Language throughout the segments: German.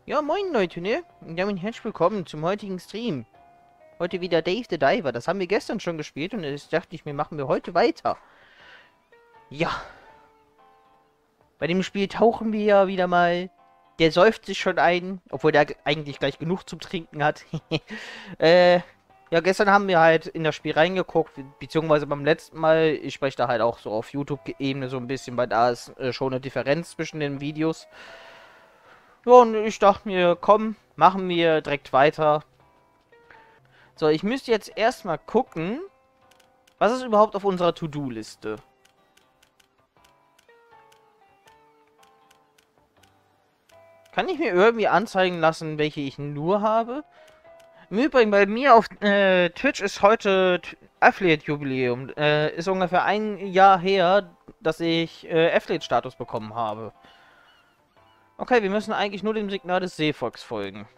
Ja, moin Leute, ne? Und damit herzlich willkommen zum heutigen Stream. Heute wieder Dave the Diver. Das haben wir gestern schon gespielt und jetzt dachte ich mir, machen wir heute weiter. Ja, bei dem Spiel tauchen wir ja wieder mal. Der säuft sich schon ein, obwohl der eigentlich gleich genug zum Trinken hat. äh, ja, gestern haben wir halt in das Spiel reingeguckt, beziehungsweise beim letzten Mal, ich spreche da halt auch so auf YouTube-Ebene so ein bisschen, weil da ist schon eine Differenz zwischen den Videos. Ja, und ich dachte mir, komm, machen wir direkt weiter. So, ich müsste jetzt erstmal gucken, was ist überhaupt auf unserer To-Do-Liste. Kann ich mir irgendwie anzeigen lassen, welche ich nur habe? Im Übrigen, bei mir auf Twitch ist heute Affiliate-Jubiläum. Ist ungefähr ein Jahr her, dass ich Affiliate-Status bekommen habe. Okay, wir müssen eigentlich nur dem Signal des Seevolks folgen.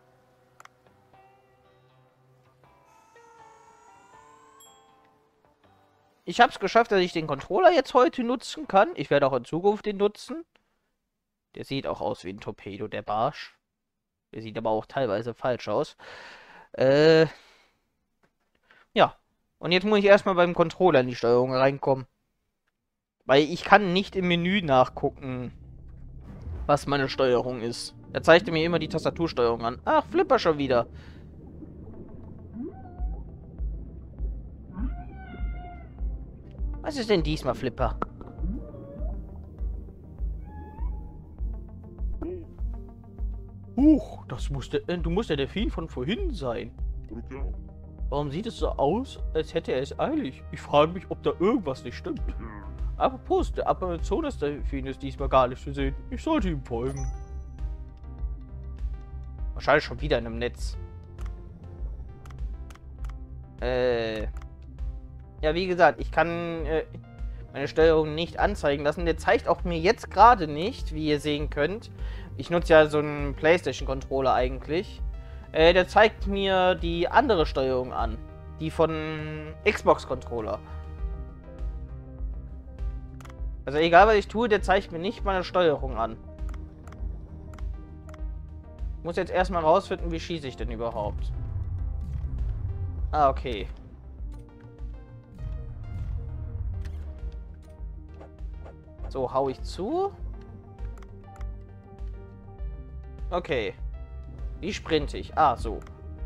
Ich habe es geschafft, dass ich den Controller jetzt heute nutzen kann. Ich werde auch in Zukunft den nutzen. Der sieht auch aus wie ein Torpedo, der Barsch. Der sieht aber auch teilweise falsch aus. Äh, ja. Und jetzt muss ich erstmal beim Controller in die Steuerung reinkommen. Weil ich kann nicht im Menü nachgucken, was meine Steuerung ist. Er zeigte mir immer die Tastatursteuerung an. Ach, Flipper schon wieder. Was ist denn diesmal, Flipper? Huch, du musst der Delfin von vorhin sein. Warum sieht es so aus, als hätte er es eilig? Ich frage mich, ob da irgendwas nicht stimmt. Apropos, der Amazonas-Delfin ist diesmal gar nicht zu sehen. Ich sollte ihm folgen. Wahrscheinlich schon wieder in einem Netz. Ja, wie gesagt, ich kann meine Steuerung nicht anzeigen lassen. Der zeigt auch mir jetzt gerade nicht, wie ihr sehen könnt. Ich nutze ja so einen PlayStation-Controller eigentlich. Der zeigt mir die andere Steuerung an. Die von Xbox-Controller. Also egal, was ich tue, der zeigt mir nicht meine Steuerung an. Ich muss jetzt erstmal rausfinden, wie schieße ich denn überhaupt. Ah, okay. So, hau ich zu. Okay. Wie sprinte ich? Ah, so.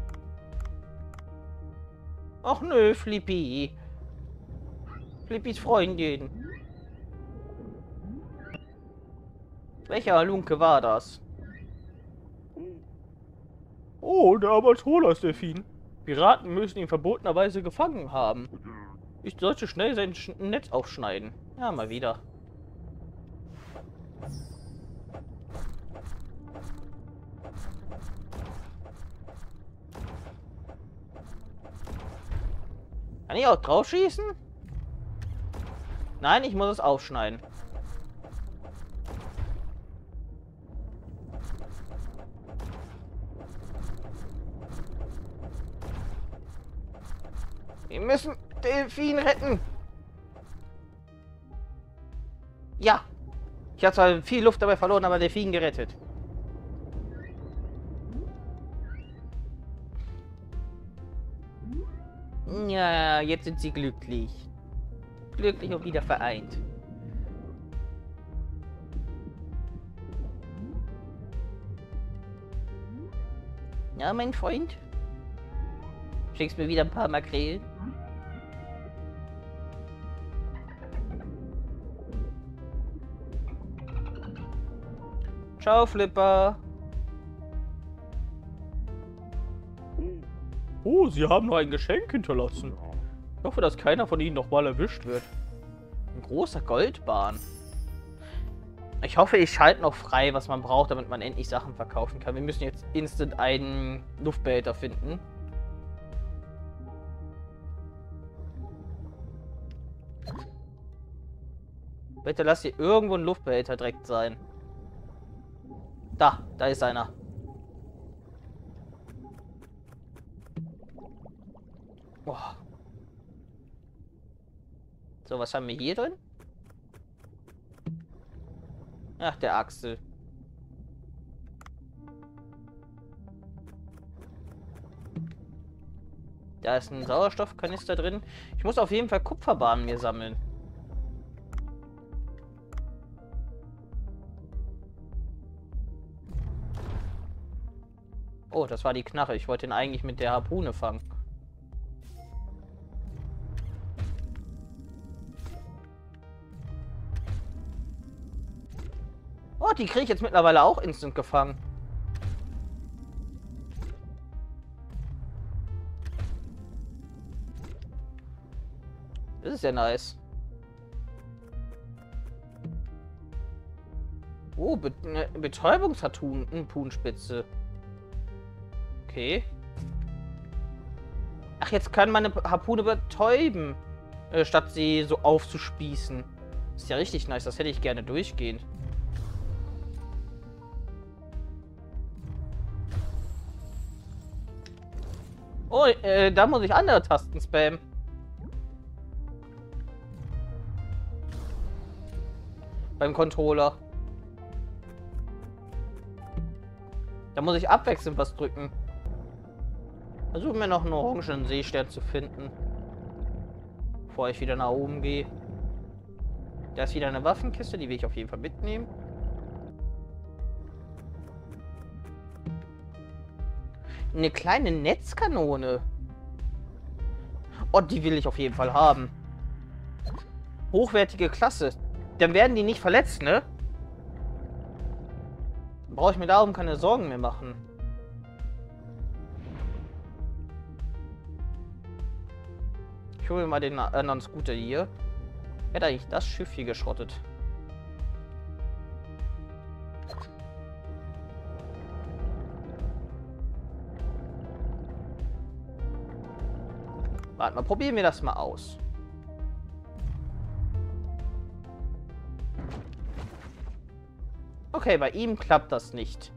Ach nö, Flippy. Flippys Freundin. Welcher Halunke war das? Oh, der Amazonas-Delfin. Piraten müssen ihn verbotenerweise gefangen haben. Ich sollte schnell sein Netz aufschneiden. Ja, mal wieder. Kann ich auch drauf schießen? Nein, ich muss es aufschneiden. Wir müssen Delfin retten. Ja. Ich habe zwar viel Luft dabei verloren, aber Delfin gerettet. Ja, jetzt sind sie glücklich. Glücklich und wieder vereint. Ja, mein Freund? Schickst mir wieder ein paar Makrelen? Ciao, Flipper. Oh, Sie haben nur ein Geschenk hinterlassen. Ich hoffe, dass keiner von Ihnen nochmal erwischt wird. Ein großer Goldbahn. Ich hoffe, ich schalte noch frei, was man braucht, damit man endlich Sachen verkaufen kann. Wir müssen jetzt instant einen Luftbehälter finden. Bitte lass hier irgendwo ein Luftbehälter direkt sein. Da ist einer. Boah. So, was haben wir hier drin? Ach, der Axel. Da ist ein Sauerstoffkanister drin. Ich muss auf jeden Fall Kupferbahnen mir sammeln. Oh, das war die Knarre. Ich wollte ihn eigentlich mit der Harpune fangen. Oh, die kriege ich jetzt mittlerweile auch instant gefangen. Das ist ja nice. Oh, Betäubungsharpunspitze. Okay. Ach, jetzt kann meine Harpune betäuben, statt sie so aufzuspießen. Ist ja richtig nice, das hätte ich gerne durchgehend. Oh, da muss ich andere Tasten spammen. Beim Controller. Da muss ich abwechselnd was drücken. Versuchen wir noch einen orangenen Seestern zu finden. Bevor ich wieder nach oben gehe. Da ist wieder eine Waffenkiste, die will ich auf jeden Fall mitnehmen. Eine kleine Netzkanone. Oh, die will ich auf jeden Fall haben. Hochwertige Klasse. Dann werden die nicht verletzt, ne? Brauche ich mir darum keine Sorgen mehr machen. Ich hole mir mal den anderen Scooter hier. Hätte eigentlich das Schiff hier geschrottet. Warte mal, probieren wir das mal aus. Okay, bei ihm klappt das nicht.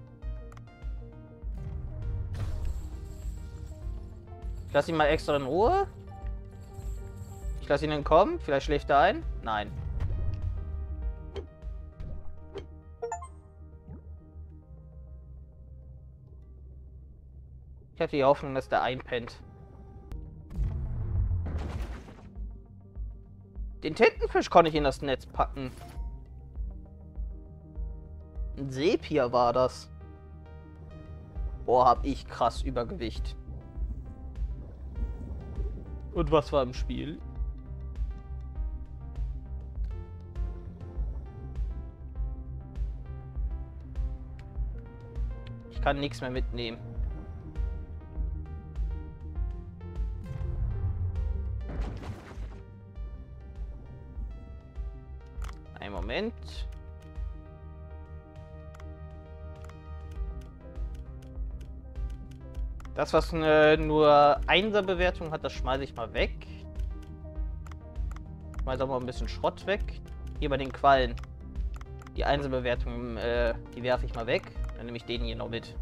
Ich lasse ihn mal extra in Ruhe. Ich lasse ihn entkommen. Vielleicht schläft er ein. Nein. Ich hatte die Hoffnung, dass der einpennt. Den Tintenfisch konnte ich in das Netz packen. Ein Sepia war das. Boah, hab ich krass Übergewicht. Und was war im Spiel? Ich kann nichts mehr mitnehmen. Einen Moment. Das, was nur 1er-Bewertung hat, das schmeiße ich mal weg. Ich schmeiße auch mal ein bisschen Schrott weg. Hier bei den Quallen. Die 1er-Bewertung, die werfe ich mal weg. Dann nehme ich den hier noch mit.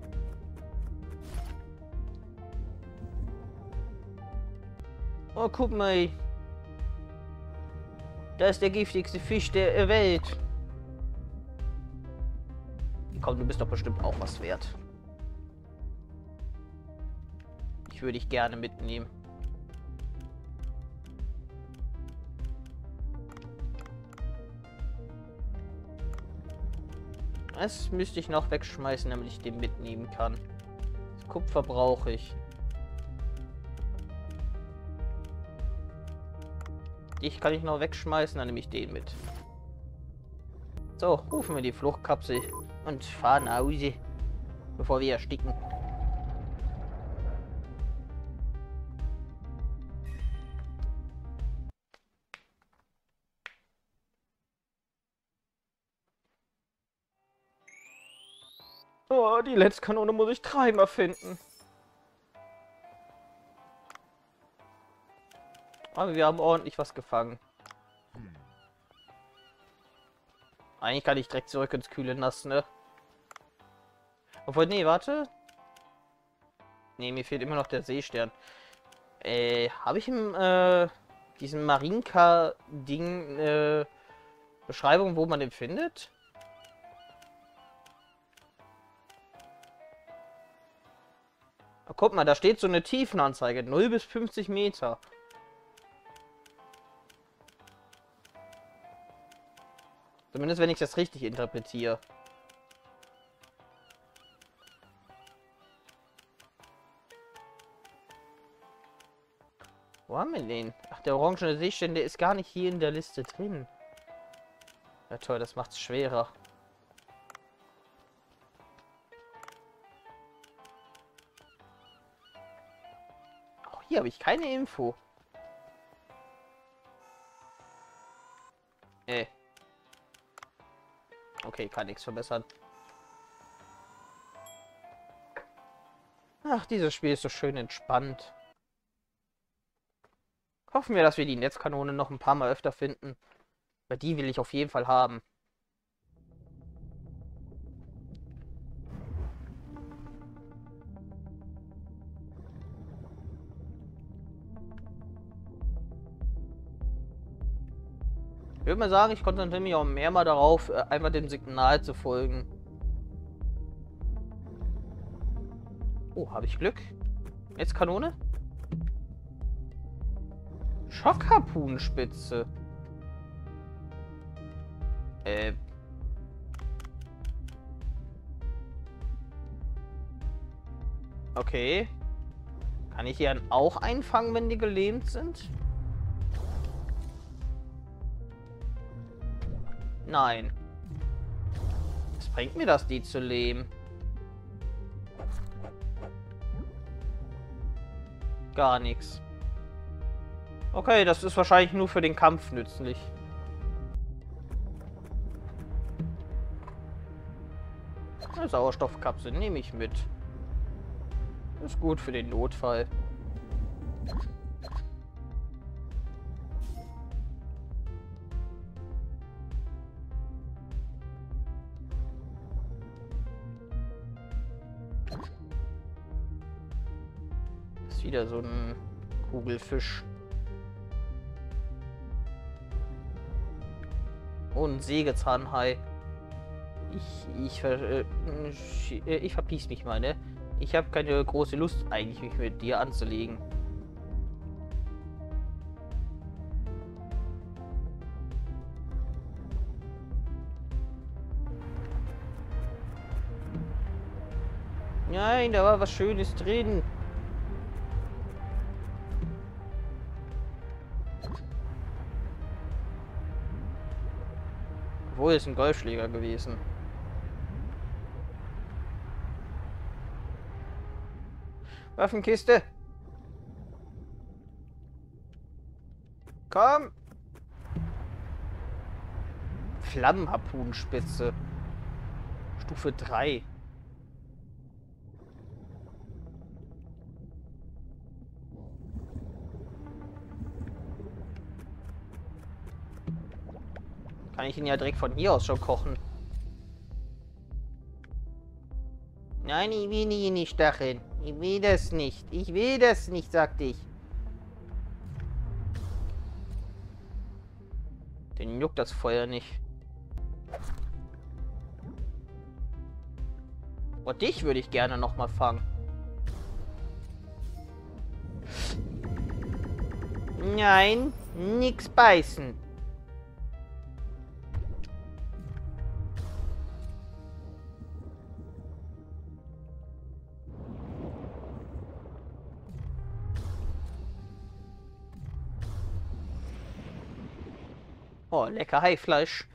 Oh, guck mal. Da ist der giftigste Fisch der Welt. Komm, du bist doch bestimmt auch was wert. Ich würde dich gerne mitnehmen. Das müsste ich noch wegschmeißen, damit ich den mitnehmen kann. Das Kupfer brauche ich. Dich kann ich noch wegschmeißen, dann nehme ich den mit. So, rufen wir die Fluchtkapsel und fahren nach Hause, bevor wir ersticken. Oh, die letzte Kanone muss ich dreimal finden. Aber wir haben ordentlich was gefangen. Eigentlich kann ich direkt zurück ins kühle Nass, ne? Obwohl, nee, warte. Nee, mir fehlt immer noch der Seestern. Habe ich im, diesem Marinka-Ding, Beschreibung, wo man den findet? Guck mal, da steht so eine Tiefenanzeige. 0 bis 50 Meter. Zumindest wenn ich das richtig interpretiere. Wo haben wir den? Ach, der orangene Seestern, ist gar nicht hier in der Liste drin. Ja toll, das macht's schwerer. Auch hier habe ich keine Info. Okay, kann nichts verbessern. Ach, dieses Spiel ist so schön entspannt. Hoffen wir, dass wir die Netzkanone noch ein paar Mal öfter finden. Weil die will ich auf jeden Fall haben. Ich würde mal sagen, ich konzentriere mich auch mehr mal darauf, einfach dem Signal zu folgen. Oh, habe ich Glück? Jetzt Kanone? Schockharpunenspitze. Okay. Kann ich die dann auch einfangen, wenn die gelähmt sind? Nein. Was bringt mir das, die zu lähmen? Gar nichts. Okay, das ist wahrscheinlich nur für den Kampf nützlich. Eine Sauerstoffkapsel nehme ich mit. Ist gut für den Notfall. Ist wieder so ein Kugelfisch. Und ein Sägezahnhai. Ich verpiss mich mal, ne? Ich habe keine große Lust eigentlich, mich mit dir anzulegen. Nein, da war was Schönes drin. Wo ist ein Golfschläger gewesen? Waffenkiste. Komm. Flammenharpunenspitze. Stufe 3. Kann ich ihn ja direkt von hier aus schon kochen. Nein, ich will ihn nicht stacheln. Ich will das nicht. Ich will das nicht, sagte ich. Den juckt das Feuer nicht. Und dich würde ich gerne noch mal fangen. Nein, nix beißen. Oh, lecker Haifleisch.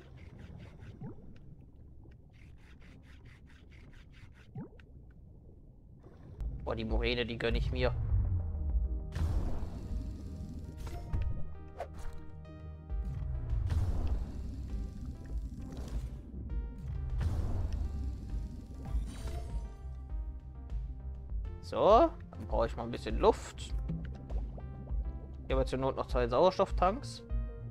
Oh, die Moräne, die gönne ich mir. So, dann brauche ich mal ein bisschen Luft. Hier haben wir zur Not noch 2 Sauerstofftanks.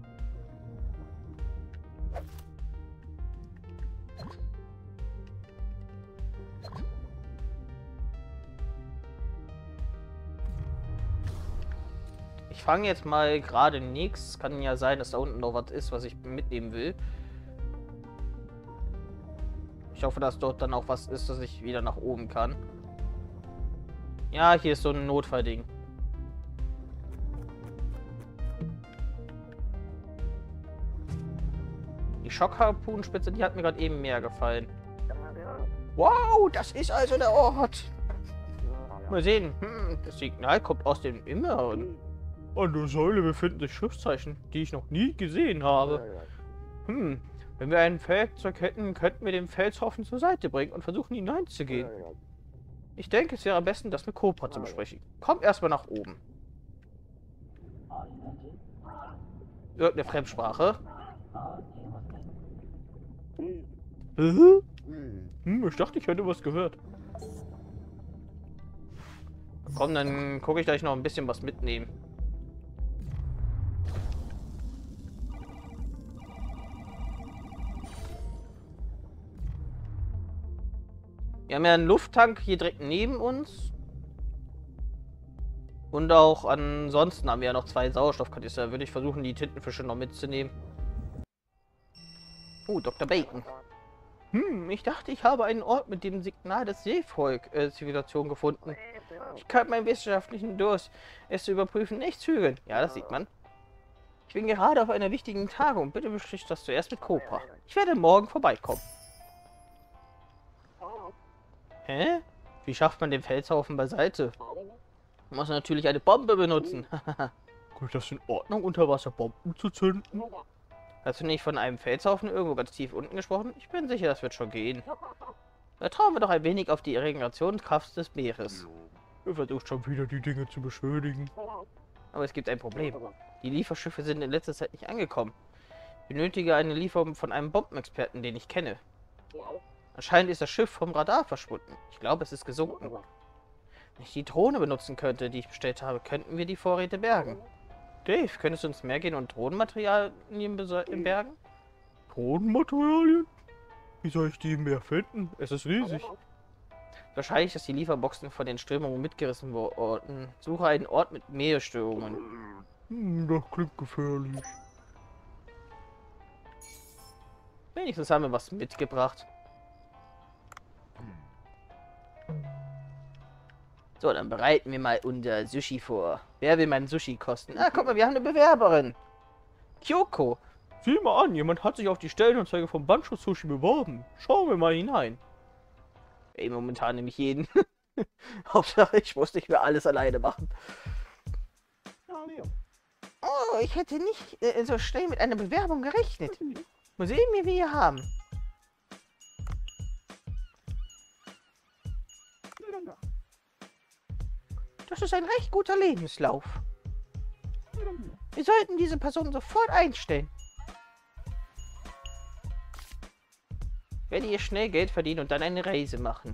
Ich fange jetzt mal gerade nichts. Kann ja sein, dass da unten noch was ist, was ich mitnehmen will. Ich hoffe, dass dort dann auch was ist, dass ich wieder nach oben kann. Ja, hier ist so ein Notfallding. Die Schockharpunenspitze, die hat mir gerade eben mehr gefallen. Wow, das ist also der Ort. Mal sehen. Das Signal kommt aus dem Inneren. An der Säule befinden sich Schriftzeichen, die ich noch nie gesehen habe. Wenn wir ein Feldzeug hätten, könnten wir den Felshaufen zur Seite bringen und versuchen hineinzugehen. Ich denke, es wäre am besten, das mit Cobra zu besprechen. Komm erstmal nach oben. Irgendeine Fremdsprache. Ich dachte, ich hätte was gehört. Komm, dann gucke ich, dass ich noch ein bisschen was mitnehmen. Wir haben ja einen Lufttank hier direkt neben uns. Und auch ansonsten haben wir ja noch 2 Sauerstoffkanister. Würde ich versuchen, die Tintenfische noch mitzunehmen. Dr. Bacon. Ich dachte, ich habe einen Ort mit dem Signal des Seevolk-Zivilisation gefunden. Ich kann meinen wissenschaftlichen Durst, es zu überprüfen, nicht zögern. Ja, das sieht man. Ich bin gerade auf einer wichtigen Tagung. Bitte besprich das zuerst mit Cobra. Ich werde morgen vorbeikommen. Hä? Wie schafft man den Felshaufen beiseite? Man muss natürlich eine Bombe benutzen. Ist das in Ordnung, Unterwasserbomben zu zünden? Hast du nicht von einem Felshaufen irgendwo ganz tief unten gesprochen? Ich bin sicher, das wird schon gehen. Vertrauen wir doch ein wenig auf die Regenerationskraft des Meeres. Er versucht schon wieder, die Dinge zu beschönigen. Aber es gibt ein Problem. Die Lieferschiffe sind in letzter Zeit nicht angekommen. Ich benötige eine Lieferung von einem Bombenexperten, den ich kenne. Anscheinend ist das Schiff vom Radar verschwunden. Ich glaube, es ist gesunken. Wenn ich die Drohne benutzen könnte, die ich bestellt habe, könnten wir die Vorräte bergen. Dave, könntest du uns mehr gehen und Drohnenmaterialien bergen? Drohnenmaterialien? Wie soll ich die im Meer finden? Es ist riesig. Wahrscheinlich, dass die Lieferboxen von den Strömungen mitgerissen wurden. Suche einen Ort mit Meeresstörungen. Das klingt gefährlich. Wenigstens haben wir was mitgebracht. So, dann bereiten wir mal unser Sushi vor. Wer will mein Sushi kosten? Ah, guck mal, wir haben eine Bewerberin. Kyoko. Sieh mal an, jemand hat sich auf die Stellenanzeige vom Bancho Sushi beworben. Schauen wir mal hinein. Ey, momentan nehme ich jeden. Hauptsache, ich muss nicht mehr alles alleine machen. Oh, ich hätte nicht so schnell mit einer Bewerbung gerechnet. Mal sehen, wie wir hier haben. Das ist ein recht guter Lebenslauf. Wir sollten diese Person sofort einstellen. Ich werde hier schnell Geld verdienen und dann eine Reise machen.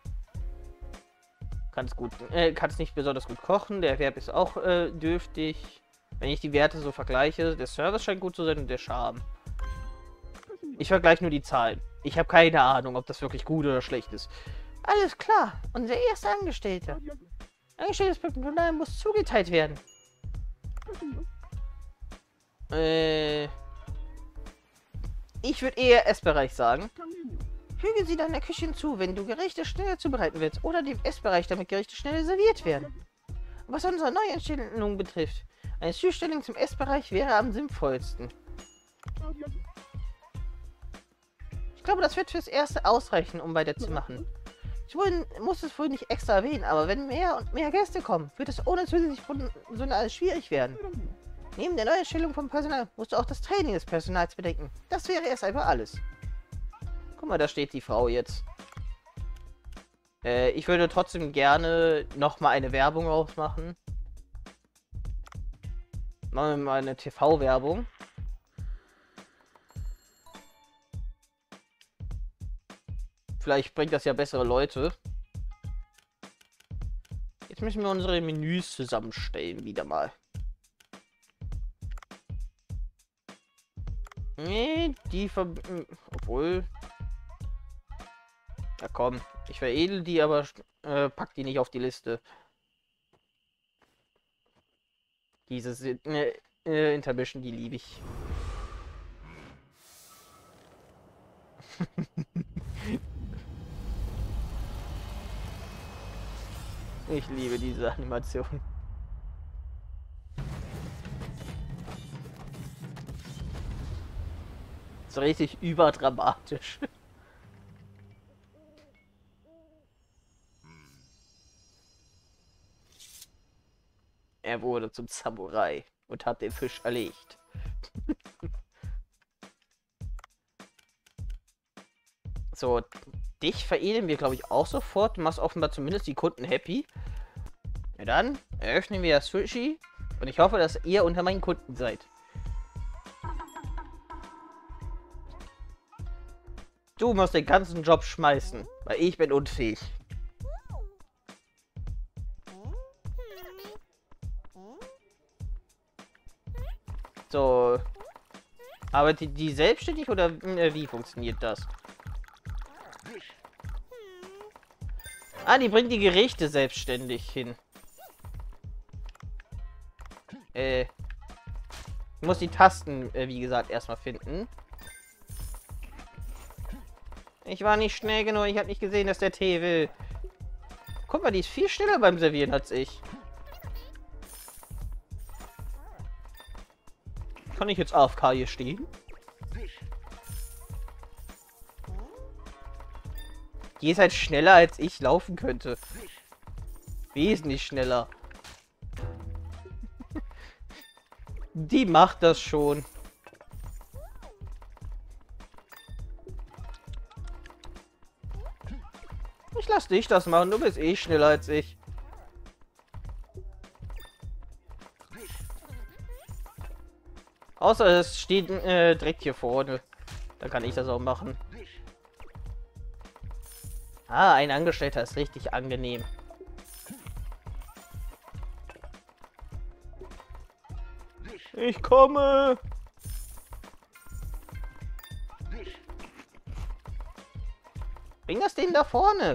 Kannst nicht besonders gut kochen. Der Erwerb ist auch dürftig. Wenn ich die Werte so vergleiche, der Service scheint gut zu sein und der Charme. Ich vergleiche nur die Zahlen. Ich habe keine Ahnung, ob das wirklich gut oder schlecht ist. Alles klar. Unser erster Angestellter. Angestelltes Personal muss zugeteilt werden. Ich würde eher Essbereich sagen. Füge sie deiner Küche hinzu, wenn du Gerichte schneller zubereiten willst. Oder dem Essbereich, damit Gerichte schneller serviert werden. Was unsere Neueinstellung betrifft, eine Zustellung zum Essbereich wäre am sinnvollsten. Ich glaube, das wird fürs Erste ausreichen, um weiterzumachen. Ich muss es wohl nicht extra erwähnen, aber wenn mehr und mehr Gäste kommen, wird es ohne zusätzlich Personal schwierig werden. Neben der Neueinstellung vom Personal musst du auch das Training des Personals bedenken. Das wäre erst einmal alles. Guck mal, da steht die Frau jetzt. Ich würde trotzdem gerne nochmal eine Werbung ausmachen. Machen wir mal eine TV-Werbung. Vielleicht bringt das ja bessere Leute. Jetzt müssen wir unsere Menüs zusammenstellen, wieder mal. Nee, obwohl... Ja komm, ich veredel die, aber pack die nicht auf die Liste. Dieses Intermission, die liebe ich. Ich liebe diese Animation. So richtig überdramatisch. Er wurde zum Samurai und hat den Fisch erlegt. So, dich veredeln wir, glaube ich, auch sofort. Du machst offenbar zumindest die Kunden happy. Na dann eröffnen wir das Sushi. Und ich hoffe, dass ihr unter meinen Kunden seid. Du musst den ganzen Job schmeißen, weil ich bin unfähig. So. Arbeitet die selbstständig oder wie funktioniert das? Ah, die bringt die Gerichte selbstständig hin. Ich muss die Tasten, wie gesagt, erstmal finden. Ich war nicht schnell genug, ich habe nicht gesehen, dass der Tee will. Guck mal, die ist viel schneller beim Servieren als ich. Kann ich jetzt AFK hier stehen? Die ist halt schneller, als ich laufen könnte. Wesentlich schneller. Die macht das schon. Ich lass dich das machen, du bist eh schneller als ich. Außer es steht direkt hier vorne. Dann kann ich das auch machen. Ah, ein Angestellter ist richtig angenehm. Ich komme! Bring das Ding da vorne!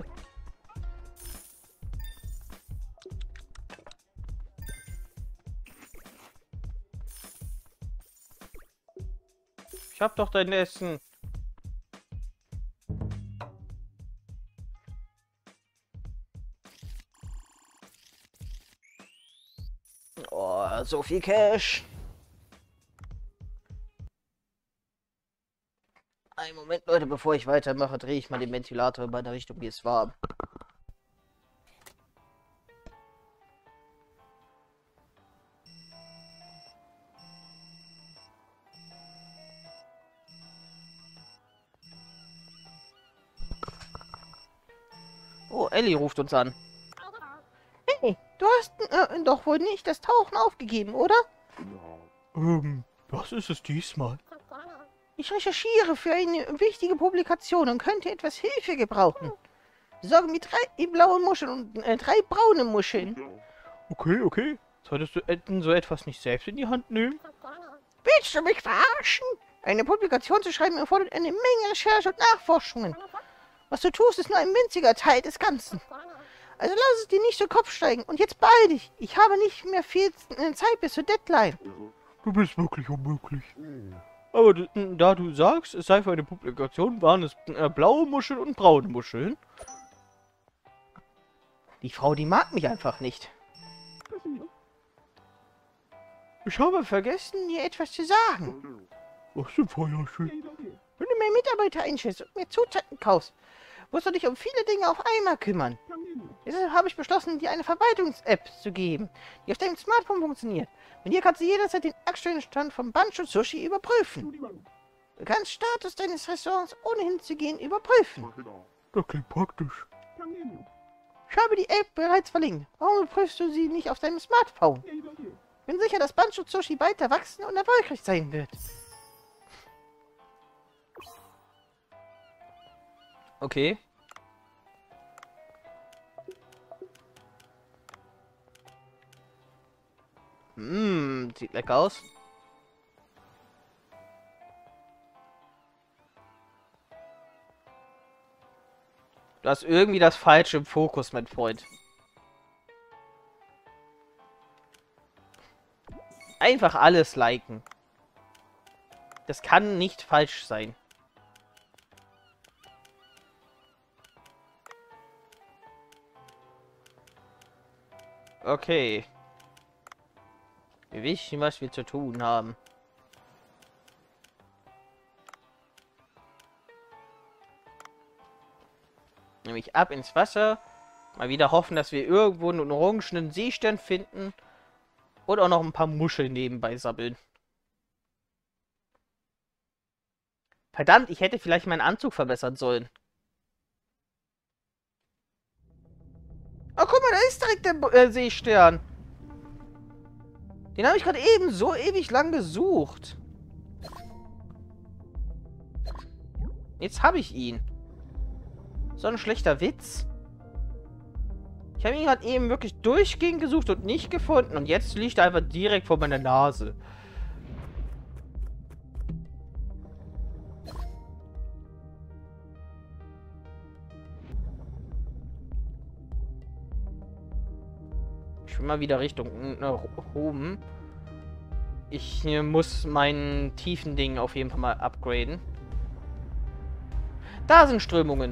Ich hab doch dein Essen. Oh, so viel Cash. Einen Moment, Leute, bevor ich weitermache, drehe ich mal den Ventilator in meine Richtung, wie es war. Oh, Ellie ruft uns an. Hey, du hast doch wohl nicht das Tauchen aufgegeben, oder? Was ist es diesmal? Ich recherchiere für eine wichtige Publikation und könnte etwas Hilfe gebrauchen. Besorge mir 3 blaue Muscheln und 3 braune Muscheln. Okay. Solltest du denn so etwas nicht selbst in die Hand nehmen? Willst du mich verarschen? Eine Publikation zu schreiben erfordert eine Menge Recherche und Nachforschungen. Was du tust, ist nur ein winziger Teil des Ganzen. Also lass es dir nicht so Kopf steigen. Und jetzt beeil dich. Ich habe nicht mehr viel Zeit bis zur Deadline. Du bist wirklich unmöglich. Aber da du sagst, es sei für eine Publikation, waren es blaue Muscheln und braune Muscheln. Die Frau, die mag mich einfach nicht. Ich habe vergessen, dir etwas zu sagen. Was denn, Feuerschön? Wenn du mehr Mitarbeiter einstellst und mir Zutaten kaufst, musst du dich um viele Dinge auf einmal kümmern. Deshalb habe ich beschlossen, dir eine Verwaltungs-App zu geben, die auf deinem Smartphone funktioniert. Mit dir kannst du jederzeit den aktuellen Stand vom Bancho Sushi überprüfen. Du kannst Status deines Restaurants ohne hinzugehen überprüfen. Das klingt praktisch. Ich habe die App bereits verlinkt. Warum überprüfst du sie nicht auf deinem Smartphone? Bin sicher, dass Bancho Sushi weiter wachsen und erfolgreich sein wird. Okay. Sieht lecker aus. Du hast irgendwie das Falsche im Fokus, mein Freund. Einfach alles liken. Das kann nicht falsch sein. Okay. Wir wissen, was wir zu tun haben. Nämlich ab ins Wasser. Mal wieder hoffen, dass wir irgendwo einen orangenen Seestern finden. Und auch noch ein paar Muscheln nebenbei sabbeln. Verdammt, ich hätte vielleicht meinen Anzug verbessern sollen. Oh, guck mal, da ist direkt der Seestern. Den habe ich gerade eben so ewig lang gesucht. Jetzt habe ich ihn. So ein schlechter Witz. Ich habe ihn gerade eben wirklich durchgehend gesucht und nicht gefunden. Und jetzt liegt er einfach direkt vor meiner Nase. Ich will mal wieder Richtung oben. Ich muss meinen tiefen Ding auf jeden Fall mal upgraden. Da sind Strömungen.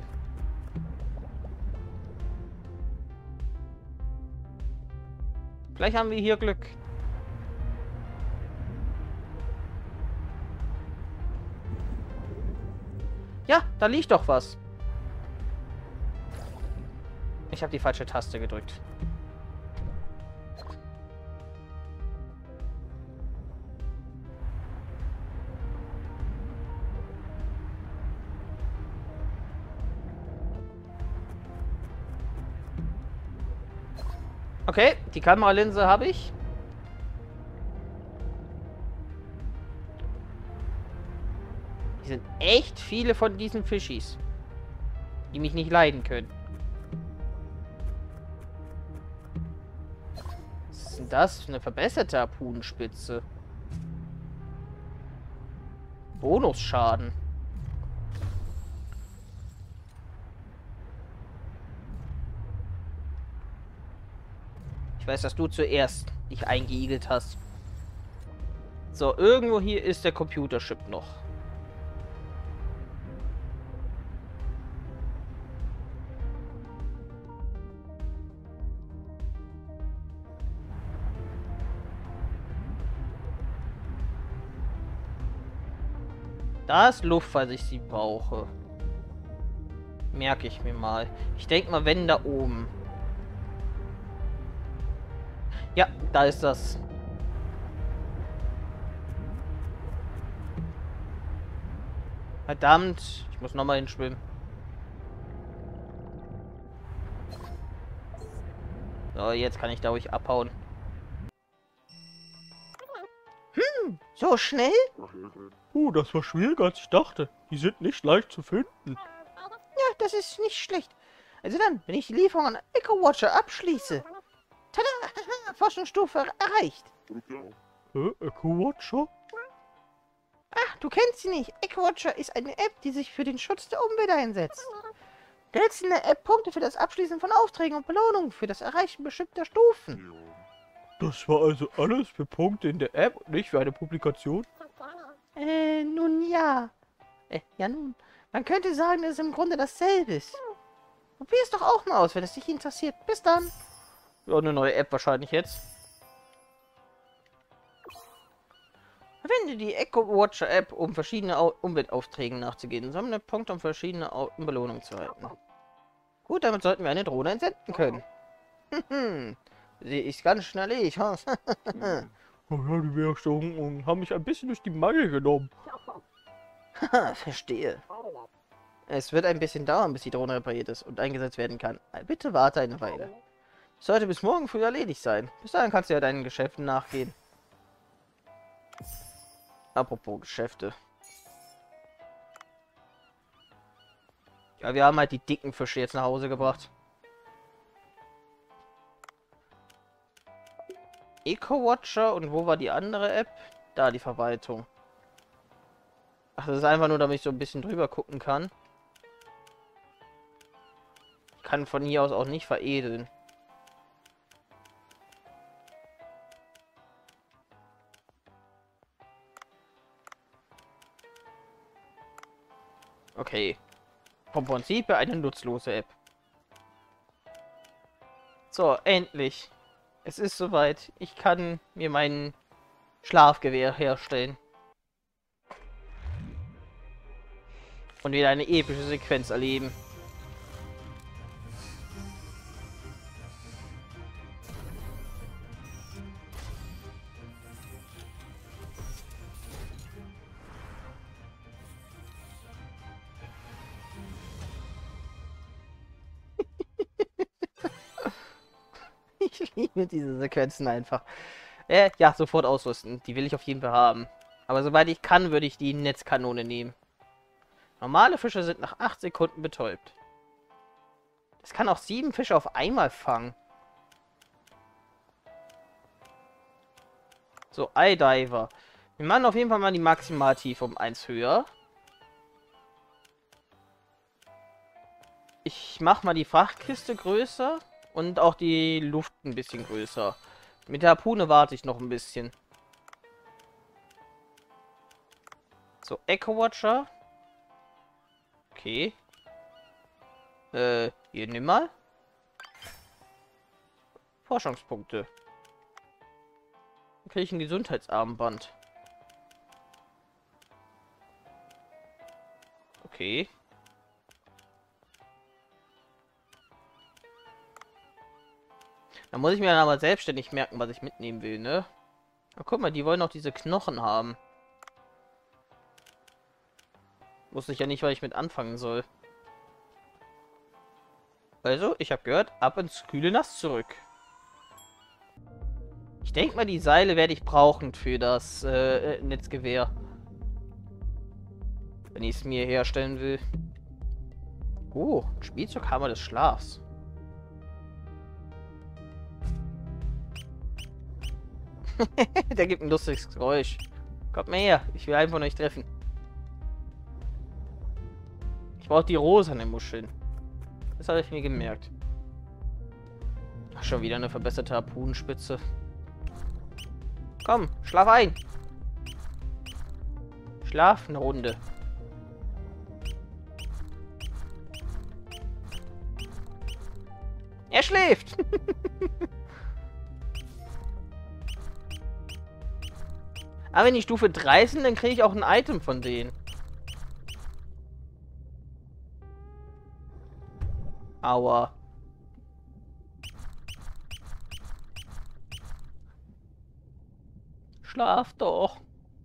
Vielleicht haben wir hier Glück. Ja, da liegt doch was. Ich habe die falsche Taste gedrückt. Okay, die Kameralinse habe ich. Hier sind echt viele von diesen Fischis, die mich nicht leiden können. Was ist denn das? Eine verbesserte Harpunenspitze. Bonusschaden. Ich weiß, dass du zuerst dich eingeigelt hast. So, irgendwo hier ist der Computerchip noch. Da ist Luft, falls ich sie brauche. Merke ich mir mal. Ich denke mal, wenn da oben. Ja, da ist das. Verdammt, ich muss nochmal hinschwimmen. So, jetzt kann ich da ruhig abhauen. So schnell? Das war schwieriger als ich dachte. Die sind nicht leicht zu finden. Ja, das ist nicht schlecht. Also dann, wenn ich die Lieferung an EcoWatcher abschließe. Tada! Forschungsstufe erreicht. EcoWatcher? Ach, du kennst sie nicht. EcoWatcher ist eine App, die sich für den Schutz der Umwelt einsetzt. Du hältst in der App Punkte für das Abschließen von Aufträgen und Belohnungen für das Erreichen bestimmter Stufen. Das war also alles für Punkte in der App und nicht für eine Publikation? Nun ja. Ja nun. Man könnte sagen, dass es im Grunde dasselbe ist. Probier es doch auch mal aus, wenn es dich interessiert. Bis dann. Ja, eine neue App wahrscheinlich jetzt. Verwende die EcoWatcher App, um verschiedene Umweltaufträgen nachzugehen. Sammle Punkte, um verschiedene Belohnungen zu erhalten. Gut, damit sollten wir eine Drohne entsenden können. Sie ist ganz schnell ich, ha? Oh ja, die Werkstatten haben mich ein bisschen durch die Mangel genommen. Haha, verstehe. Es wird ein bisschen dauern, bis die Drohne repariert ist und eingesetzt werden kann. Bitte warte eine Weile. Es sollte bis morgen früh erledigt sein. Bis dahin kannst du ja deinen Geschäften nachgehen. Apropos Geschäfte. Ja, wir haben halt die dicken Fische jetzt nach Hause gebracht. EcoWatcher und wo war die andere App? Da, die Verwaltung. Ach, das ist einfach nur, damit ich so ein bisschen drüber gucken kann. Ich kann von hier aus auch nicht veredeln. Okay. Vom Prinzip her eine nutzlose App. So, endlich. Es ist soweit. Ich kann mir mein Schlafgewehr herstellen. Und wieder eine epische Sequenz erleben. Ich liebe diese Sequenzen einfach. Ja, sofort ausrüsten. Die will ich auf jeden Fall haben. Aber soweit ich kann, würde ich die Netzkanone nehmen. Normale Fische sind nach 8 Sekunden betäubt. Es kann auch 7 Fische auf einmal fangen. So, Eye-Diver. Wir machen auf jeden Fall mal die Maximaltiefe um 1 höher. Ich mache mal die Frachtkiste größer und auch die Luft ein bisschen größer. Mit der Harpune warte ich noch ein bisschen. So, Echo Watcher. Okay. Hier, nimm mal. Forschungspunkte. Dann kriege ich ein Gesundheitsarmband. Okay. Da muss ich mir dann aber selbstständig merken, was ich mitnehmen will, ne? Na, guck mal, die wollen auch diese Knochen haben. Wusste ich ja nicht, was ich mit anfangen soll. Also, ich habe gehört, ab ins kühle Nass zurück. Ich denke mal, die Seile werde ich brauchen für das Netzgewehr. Wenn ich es mir herstellen will. Oh, Spielzeughammer des Schlafs. Der gibt ein lustiges Geräusch. Kommt mal her, ich will einen von euch treffen. Ich brauche die rosanen Muscheln. Das habe ich mir gemerkt. Ach, schon wieder eine verbesserte Harpunenspitze. Komm, schlaf ein. Schlaf eine Runde. Er schläft. Aber wenn die Stufe 3 sind, dann kriege ich auch ein Item von denen. Aua. Schlaf doch.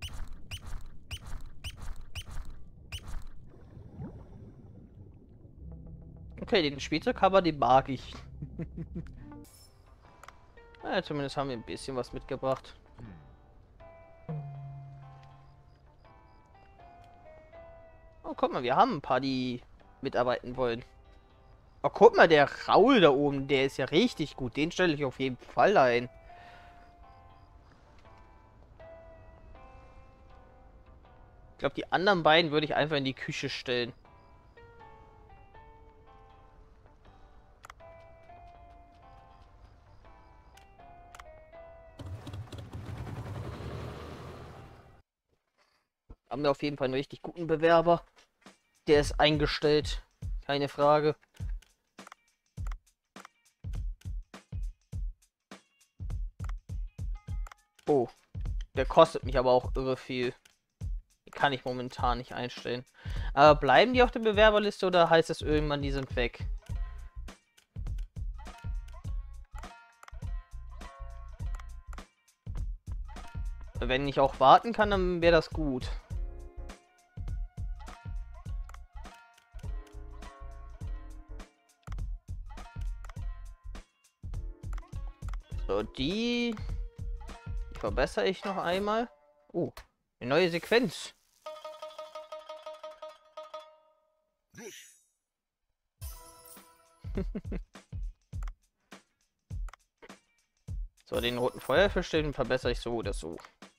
Okay, den Spielzeugcover, den mag ich. Ja, zumindest haben wir ein bisschen was mitgebracht. Oh, guck mal, wir haben ein paar, die mitarbeiten wollen. Oh, guck mal, der Raul da oben, der ist ja richtig gut. Den stelle ich auf jeden Fall ein. Ich glaube, die anderen beiden würde ich einfach in die Küche stellen. Haben wir auf jeden Fall einen richtig guten Bewerber. Der ist eingestellt. Keine Frage. Oh. Der kostet mich aber auch irre viel. Die kann ich momentan nicht einstellen. Aber bleiben die auf der Bewerberliste oder heißt es irgendwann, die sind weg? Wenn ich auch warten kann, dann wäre das gut. So, die verbessere ich noch einmal. Oh, eine neue Sequenz. So, den roten Feuerfisch, den verbessere ich so oder so.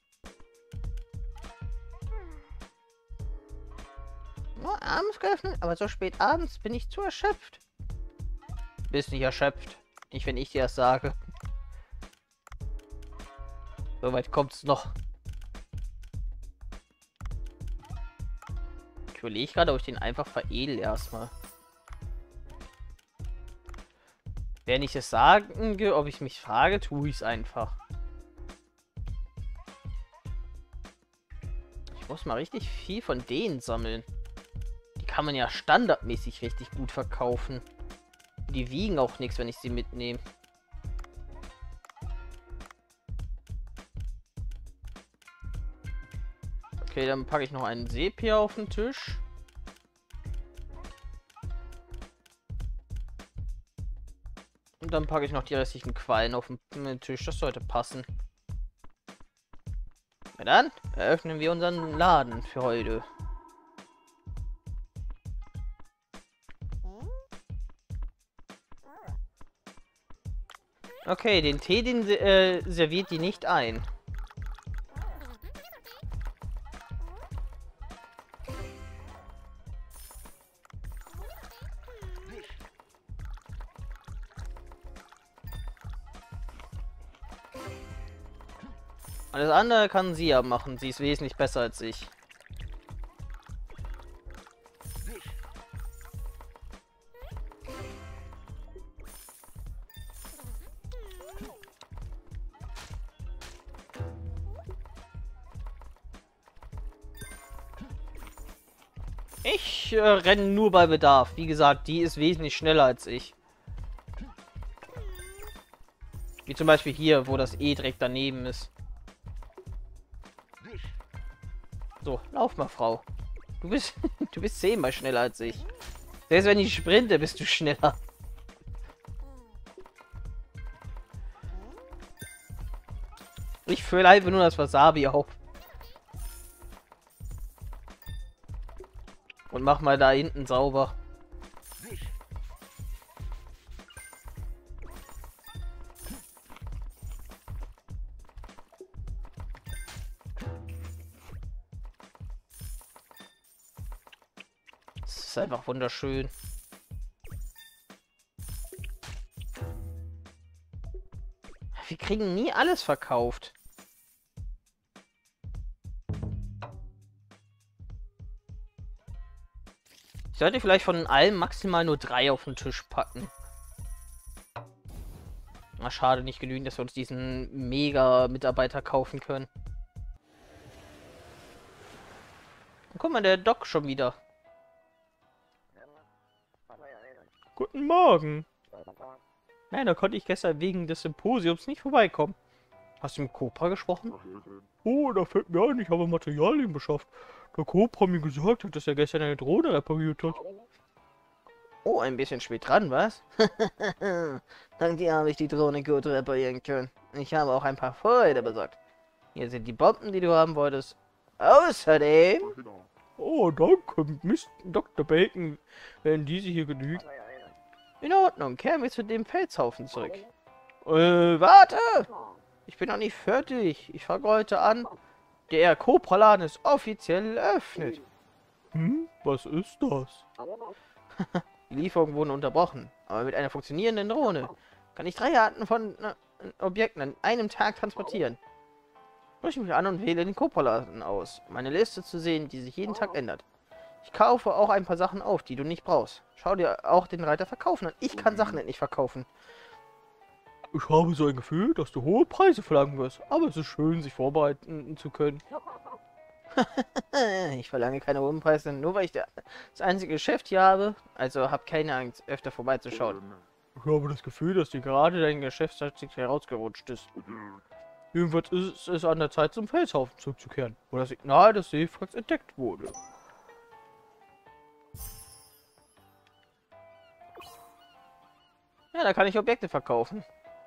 Nur abends geöffnet, aber so spät abends bin ich zu erschöpft. Bist nicht erschöpft. Nicht, wenn ich dir das sage. So weit kommt es noch. Ich überlege gerade, ob ich den einfach veredel erstmal. Wenn ich es sage, ob ich mich frage, tue ich es einfach. Ich muss mal richtig viel von denen sammeln. Die kann man ja standardmäßig richtig gut verkaufen. Die wiegen auch nichts, wenn ich sie mitnehme. Okay, dann packe ich noch einen Sepia auf den Tisch. Und dann packe ich noch die restlichen Quallen auf den Tisch. Das sollte passen. Na dann eröffnen wir unseren Laden für heute. Okay, den Tee, den serviert die nicht ein. Alles andere kann sie ja machen. Sie ist wesentlich besser als ich. Ich renne nur bei Bedarf. Wie gesagt, die ist wesentlich schneller als ich. Wie zum Beispiel hier, wo das E direkt daneben ist. So, lauf mal, Frau. Du bist du bist 10-mal schneller als ich. Selbst wenn ich sprinte, bist du schneller. Ich fülle einfach nur das Wasabi auf. Und mach mal da hinten sauber. Das ist einfach wunderschön. Wir kriegen nie alles verkauft. Ich sollte vielleicht von allem maximal nur 3 auf den Tisch packen. Na, schade, nicht genügend, dass wir uns diesen Mega-Mitarbeiter kaufen können. Und guck mal, der Doc schon wieder. Guten Morgen. Nein, da konnte ich gestern wegen des Symposiums nicht vorbeikommen. Hast du mit Cobra gesprochen? Oh, da fällt mir ein, ich habe Materialien beschafft. Der Cobra mir gesagt hat, dass er gestern eine Drohne repariert hat. Oh, ein bisschen spät dran, was? Dank dir habe ich die Drohne gut reparieren können. Ich habe auch ein paar Vorräte besorgt. Hier sind die Bomben, die du haben wolltest. Außerdem... Oh, danke, Dr. Bacon, wenn diese hier genügen. In Ordnung, kehren wir zu dem Felshaufen zurück. Warte! Ich bin noch nicht fertig. Ich fange heute an. Der Cobra-Laden ist offiziell eröffnet. Hm, was ist das? Die Lieferungen wurden unterbrochen, aber mit einer funktionierenden Drohne kann ich 3 Arten von Objekten an einem Tag transportieren. Sprich mich an und wähle den Cobra-Laden aus, um eine Liste zu sehen, die sich jeden Tag ändert. Ich kaufe auch ein paar Sachen auf, die du nicht brauchst. Schau dir auch den Reiter Verkaufen an. Ich kann Sachen nicht verkaufen. Ich habe so ein Gefühl, dass du hohe Preise verlangen wirst, aber es ist schön, sich vorbereiten zu können. Ich verlange keine hohen Preise, nur weil ich das einzige Geschäft hier habe. Also hab keine Angst, öfter vorbeizuschauen. Ich habe das Gefühl, dass dir gerade dein Geschäftstätigkeit herausgerutscht ist. Jedenfalls ist es an der Zeit, zum Felshaufen zurückzukehren, wo das Signal des Seefracks entdeckt wurde. Ja, da kann ich Objekte verkaufen.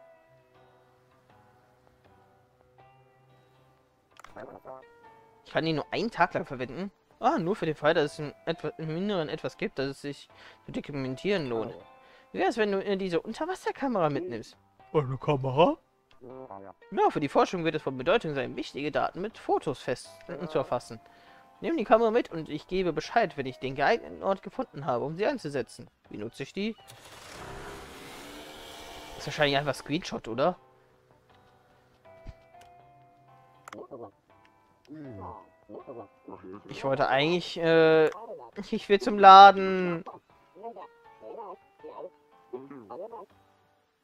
Ich kann die nur einen Tag lang verwenden. Ah, nur für den Fall, dass es im Inneren etwas gibt, das es sich zu dokumentieren lohnt. Wie wäre es, wenn du diese Unterwasserkamera mitnimmst? Eine Kamera? Ja, für die Forschung wird es von Bedeutung sein, wichtige Daten mit Fotos zu erfassen. Nimm die Kamera mit und ich gebe Bescheid, wenn ich den geeigneten Ort gefunden habe, um sie einzusetzen. Wie nutze ich die? Ist wahrscheinlich einfach Screenshot, oder? Ich wollte eigentlich, ich will zum Laden.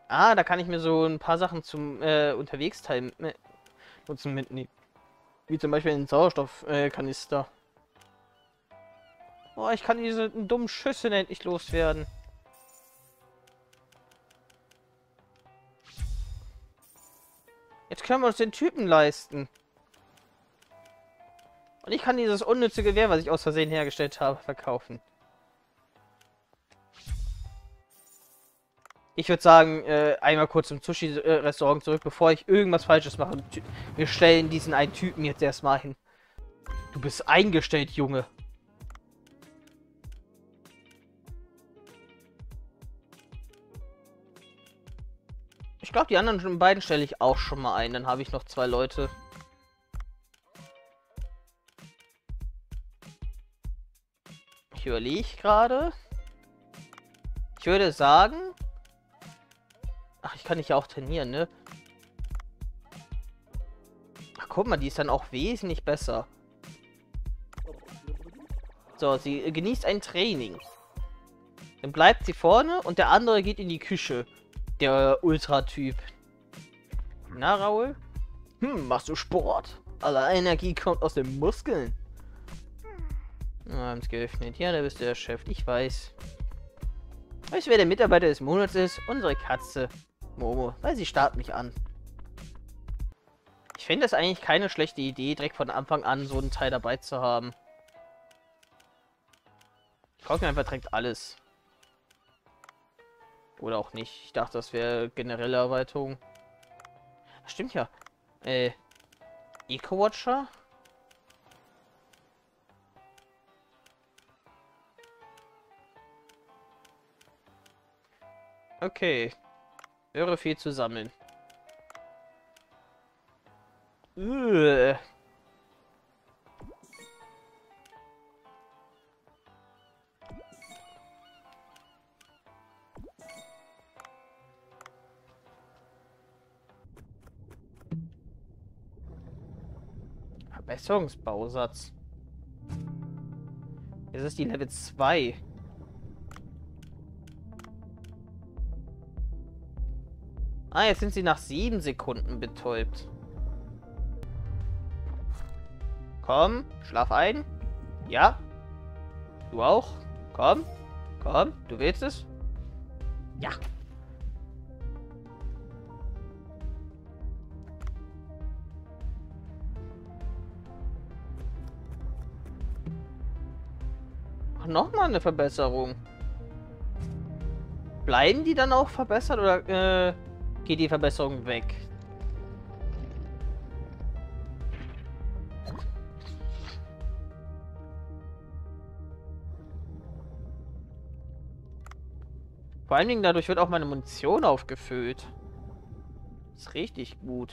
Ah, da kann ich mir so ein paar Sachen zum Unterwegsteil nutzen mitnehmen. Wie zum Beispiel den Sauerstoffkanister. Kanister. Oh, ich kann diese dummen Schüsse endlich loswerden. Jetzt können wir uns den Typen leisten. Und ich kann dieses unnütze Gewehr, was ich aus Versehen hergestellt habe, verkaufen. Ich würde sagen, einmal kurz zum Sushi-Restaurant zurück, bevor ich irgendwas Falsches mache. Wir stellen diesen einen Typen jetzt erstmal hin. Du bist eingestellt, Junge. Ich glaube, die anderen beiden stelle ich auch schon mal ein. Dann habe ich noch 2 Leute. Ich überlege gerade. Ich würde sagen... Ach, ich kann dich ja auch trainieren, ne? Ach, guck mal, die ist dann auch wesentlich besser. So, sie genießt ein Training. Dann bleibt sie vorne und der andere geht in die Küche. Der Ultra-Typ. Na, Raul? Machst du Sport? Alle Energie kommt aus den Muskeln. Haben's geöffnet. Ja, da bist du der Chef. Ich weiß. Weißt du, wer der Mitarbeiter des Monats ist? Unsere Katze. Momo. Weil sie starrt mich an. Ich finde das eigentlich keine schlechte Idee, direkt von Anfang an so einen Teil dabei zu haben. Ich kaufe mir einfach direkt alles. Oder auch nicht. Ich dachte, das wäre generelle Erweiterung. Stimmt ja. Eco-Watcher? Okay. Höre viel zu sammeln. Verbesserungsbausatz. Jetzt ist die Level 2. Ah, jetzt sind sie nach 7 Sekunden betäubt. Komm, schlaf ein. Ja. Du auch. Komm. Komm, du willst es? Ja. Ach, nochmal eine Verbesserung. Bleiben die dann auch verbessert oder geht die Verbesserung weg? Vor allen Dingen dadurch wird auch meine Munition aufgefüllt. Ist richtig gut.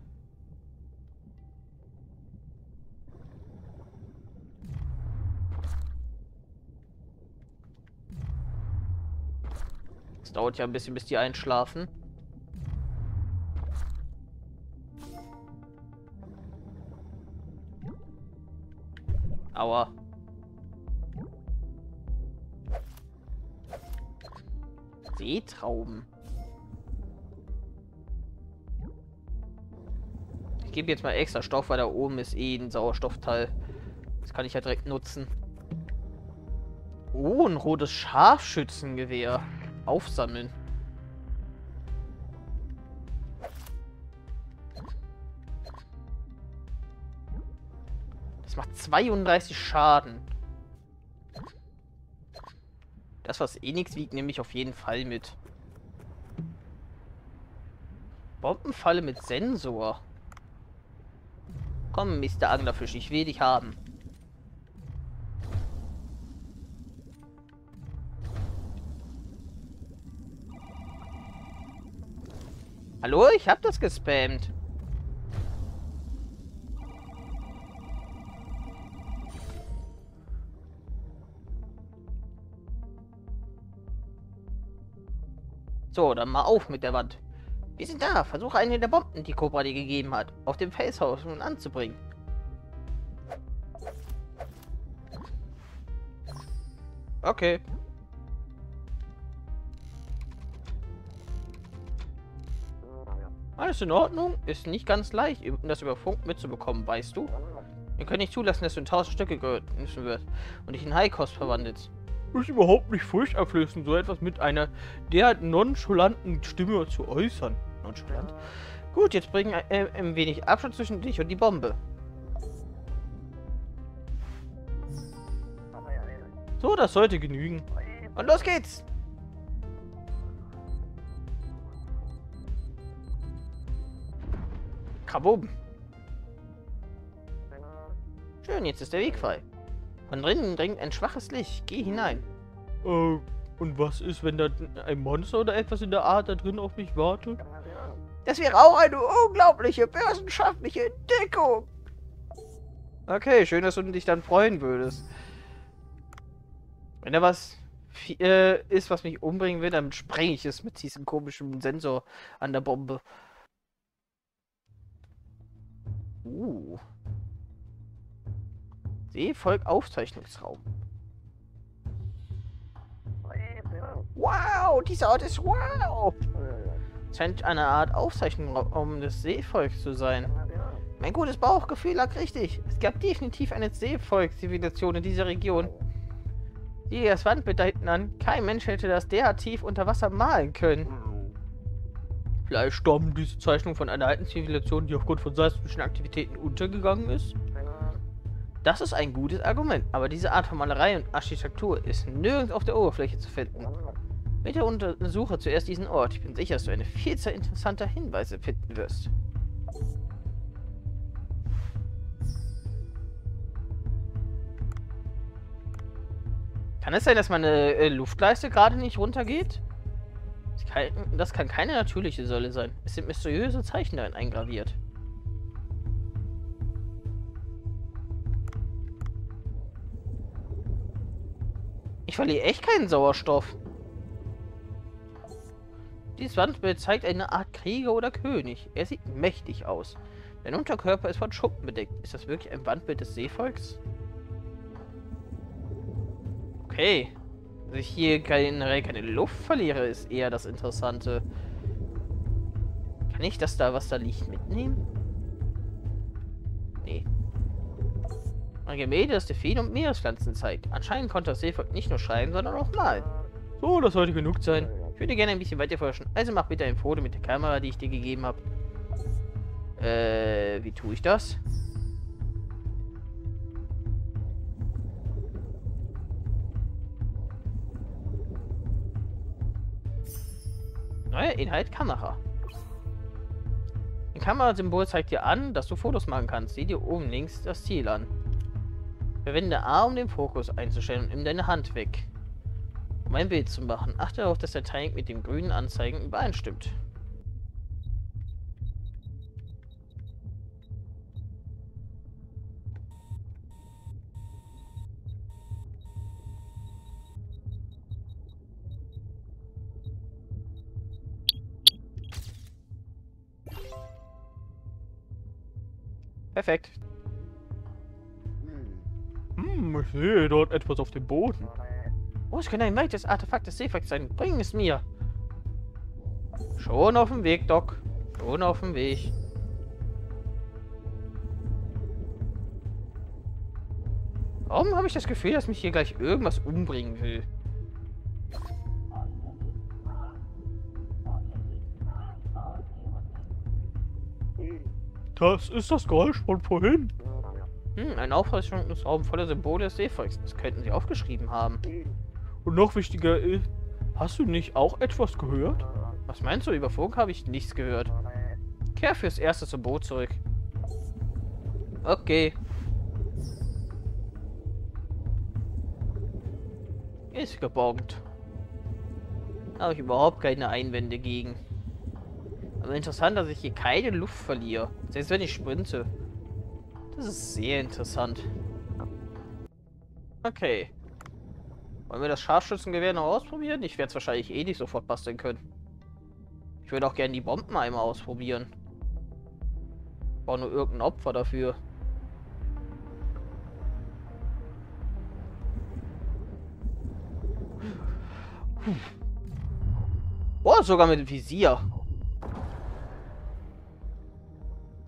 Es dauert ja ein bisschen, bis die einschlafen. Aua. Seetrauben. Ich gebe jetzt mal extra Stoff, weil da oben ist eh ein Sauerstoffteil. Das kann ich ja direkt nutzen. Oh, ein rotes Scharfschützengewehr. Aufsammeln. Das macht 32 Schaden. Das, was eh nichts wiegt, nehme ich auf jeden Fall mit. Bombenfalle mit Sensor. Komm, Mr. Anglerfisch, ich will dich haben. Hallo, ich hab das gespammt. So, dann mal auf mit der Wand. Wir sind da. Versuche eine der Bomben, die Cobra dir gegeben hat, auf dem Felshaus anzubringen. Okay. Alles in Ordnung? Ist nicht ganz leicht, das über Funk mitzubekommen, weißt du? Wir können nicht zulassen, dass du in 1000 Stücke gerissen wirst und dich in High-Kost verwandelst. Ist überhaupt nicht furchteinflößend, so etwas mit einer derart nonchalanten Stimme zu äußern. Nonchalant? Gut, jetzt bring ein wenig Abstand zwischen dich und die Bombe. So, das sollte genügen. Und los geht's! Kaboom! Schön, jetzt ist der Weg frei. Von drinnen dringt ein schwaches Licht. Geh hinein. Und was ist, wenn da ein Monster oder etwas in der Art da drin auf mich wartet? Das wäre auch eine unglaubliche wissenschaftliche Entdeckung. Okay, schön, dass du dich dann freuen würdest. Wenn da was ist, was mich umbringen will, dann spreng ich es mit diesem komischen Sensor an der Bombe. Seevolk-Aufzeichnungsraum. Wow, dieser Ort ist wow! Scheint eine Art Aufzeichnungsraum des Seevolks zu sein. Mein gutes Bauchgefühl lag richtig. Es gab definitiv eine Seevolk-Zivilisation in dieser Region. Sieh dir das Wandbild da hinten an. Kein Mensch hätte das derart tief unter Wasser malen können. Vielleicht stammen diese Zeichnungen von einer alten Zivilisation, die aufgrund von seismischen Aktivitäten untergegangen ist? Das ist ein gutes Argument, aber diese Art von Malerei und Architektur ist nirgends auf der Oberfläche zu finden. Bitte untersuche zuerst diesen Ort. Ich bin sicher, dass du eine Vielzahl interessanter Hinweise finden wirst. Kann es sein, dass meine Luftleiste gerade nicht runtergeht? Das kann keine natürliche Säule sein. Es sind mysteriöse Zeichen darin eingraviert. Ich verliere echt keinen Sauerstoff. Dieses Wandbild zeigt eine Art Krieger oder König. Er sieht mächtig aus. Sein Unterkörper ist von Schuppen bedeckt. Ist das wirklich ein Wandbild des Seevolks? Okay. Dass ich hier generell keine Luft verliere, ist eher das Interessante. Kann ich das da, was da liegt, mitnehmen? Nee. Ein Gemälde, das Delfine und Meerespflanzen zeigt. Anscheinend konnte das Seevolk nicht nur schreiben, sondern auch malen. So, das sollte genug sein. Ich würde gerne ein bisschen weiter forschen. Also mach bitte ein Foto mit der Kamera, die ich dir gegeben habe. Wie tue ich das? Neuer Inhalt Kamera. Ein Kamerasymbol zeigt dir an, dass du Fotos machen kannst. Sieh dir oben links das Ziel an. Verwende A, um den Fokus einzustellen und nimm deine Hand weg. Um ein Bild zu machen, achte darauf, dass der Timing mit dem grünen Anzeigen übereinstimmt. Perfekt. Ich sehe dort etwas auf dem Boden. Oh, es könnte ein weiteres Artefakt des Seevolks sein. Bring es mir. Schon auf dem Weg, Doc. Schon auf dem Weg. Warum habe ich das Gefühl, dass mich hier gleich irgendwas umbringen will? Das ist das Geräusch von vorhin. Ein Aufzeichnungsraum voller Symbole des Seevolks. Das könnten sie aufgeschrieben haben. Und noch wichtiger ist, hast du nicht auch etwas gehört? Was meinst du? Über Funk habe ich nichts gehört. Kehr fürs Erste zum Boot zurück. Okay. Ist gebongt. Habe ich überhaupt keine Einwände gegen. Aber interessant, dass ich hier keine Luft verliere. Selbst wenn ich sprinte. Das ist sehr interessant. Okay. Wollen wir das Scharfschützengewehr noch ausprobieren? Ich werde es wahrscheinlich eh nicht sofort basteln können. Ich würde auch gerne die Bomben einmal ausprobieren. Ich brauche nur irgendein Opfer dafür. Oh, sogar mit Visier.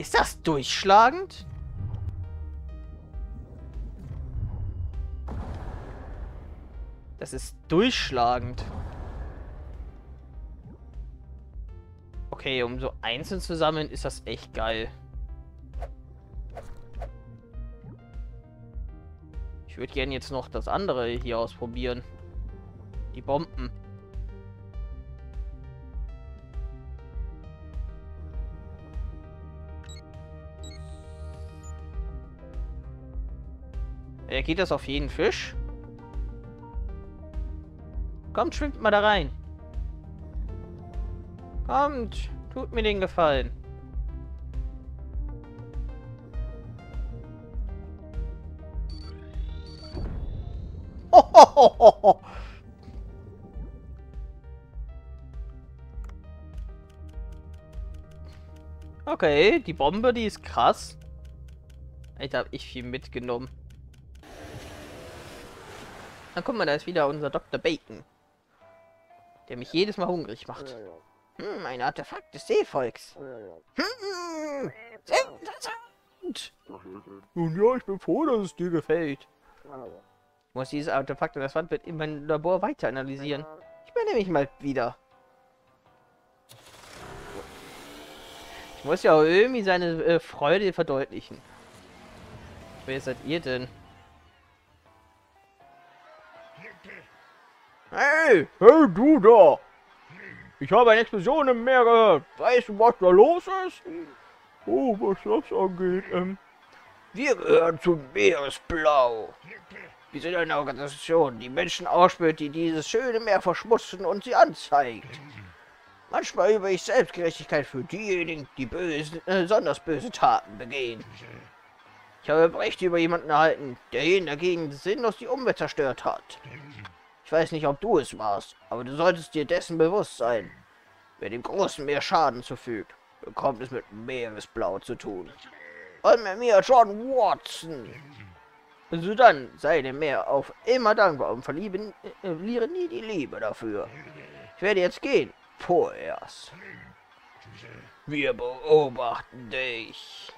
Ist das durchschlagend? Das ist durchschlagend. Okay, um so einzeln zu sammeln, ist das echt geil. Ich würde gerne jetzt noch das andere hier ausprobieren. Die Bomben. Geht das auf jeden Fisch? Kommt, schwimmt mal da rein. Kommt, tut mir den Gefallen. Hohohoho. Okay, die Bombe, die ist krass. Alter, hab ich viel mitgenommen. Na, guck mal, da ist wieder unser Dr. Bacon. Der mich jedes Mal hungrig macht. Ein Artefakt des Seevolks. Sehr interessant. Nun ja, ich bin froh, dass es dir gefällt. Ich muss dieses Artefakt in das Wandbild in meinem Labor weiter analysieren. Ich melde mich mal wieder. Ich muss ja auch irgendwie seine Freude verdeutlichen. Wer seid ihr denn? Hey, hey, du da! Ich habe eine Explosion im Meer gehört. Weißt du, was da los ist? Oh, was das angeht, Wir gehören zum Meeresblau. Wir sind eine Organisation, die Menschen ausspäht, die dieses schöne Meer verschmutzen und sie anzeigt. Manchmal übe ich Selbstgerechtigkeit für diejenigen, die besonders böse Taten begehen. Ich habe Berichte über jemanden erhalten, der hier in der Gegend sinnlos die Umwelt zerstört hat. Ich weiß nicht, ob du es warst, aber du solltest dir dessen bewusst sein. Wer dem großen Meer Schaden zufügt, bekommt es mit Meeresblau zu tun. Und mit mir John Watson. Also dann sei dem Meer auf immer dankbar und verliere nie die Liebe dafür. Ich werde jetzt gehen. Vorerst. Wir beobachten dich.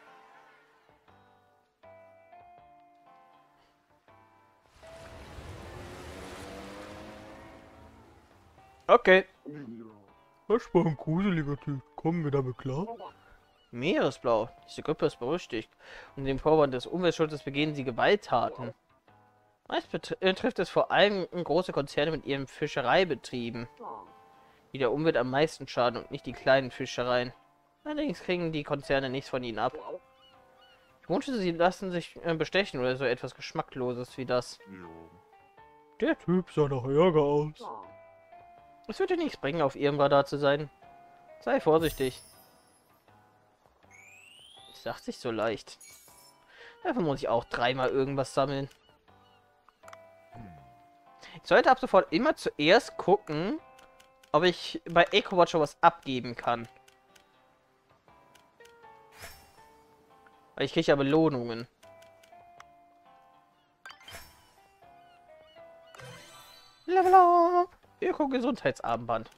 okay. Das war ein gruseliger Typ. Kommen wir damit klar? Meeresblau. Diese Gruppe ist berüchtigt. Und dem Vorwand des Umweltschutzes begehen sie Gewalttaten. Meist betrifft es vor allem große Konzerne mit ihren Fischereibetrieben, die der Umwelt am meisten schaden und nicht die kleinen Fischereien. Allerdings kriegen die Konzerne nichts von ihnen ab. Ich wünsche, sie lassen sich bestechen oder so etwas Geschmackloses wie das. Der Typ sah nach Ärger aus. Es wird dir nichts bringen, auf ihrem Radar zu sein. Sei vorsichtig. Das sagt sich so leicht. Dafür muss ich auch dreimal irgendwas sammeln. Ich sollte ab sofort immer zuerst gucken, ob ich bei EcoWatcher was abgeben kann. Weil ich kriege ja Belohnungen. Level up! Öko-Gesundheitsarmband.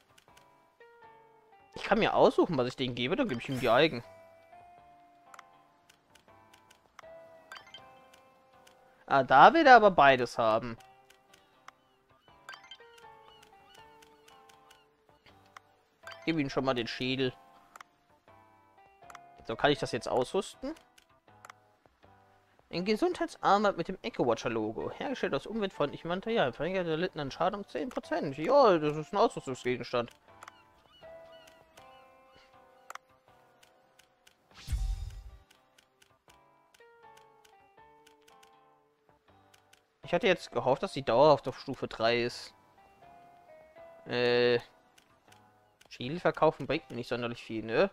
Ich kann mir aussuchen, was ich denen gebe, dann gebe ich ihm die Algen. Ah, da will er aber beides haben. Ich gebe ihm schon mal den Schädel. So, kann ich das jetzt ausrüsten? Ein Gesundheitsarmband mit dem EcoWatcher-Logo. Hergestellt aus umweltfreundlichem Material. Verringert der erlittenen Schaden um 10%. Ja, das ist ein Ausrüstungsgegenstand. Ich hatte jetzt gehofft, dass die dauerhaft auf Stufe 3 ist. Schädel verkaufen bringt mir nicht sonderlich viel, ne?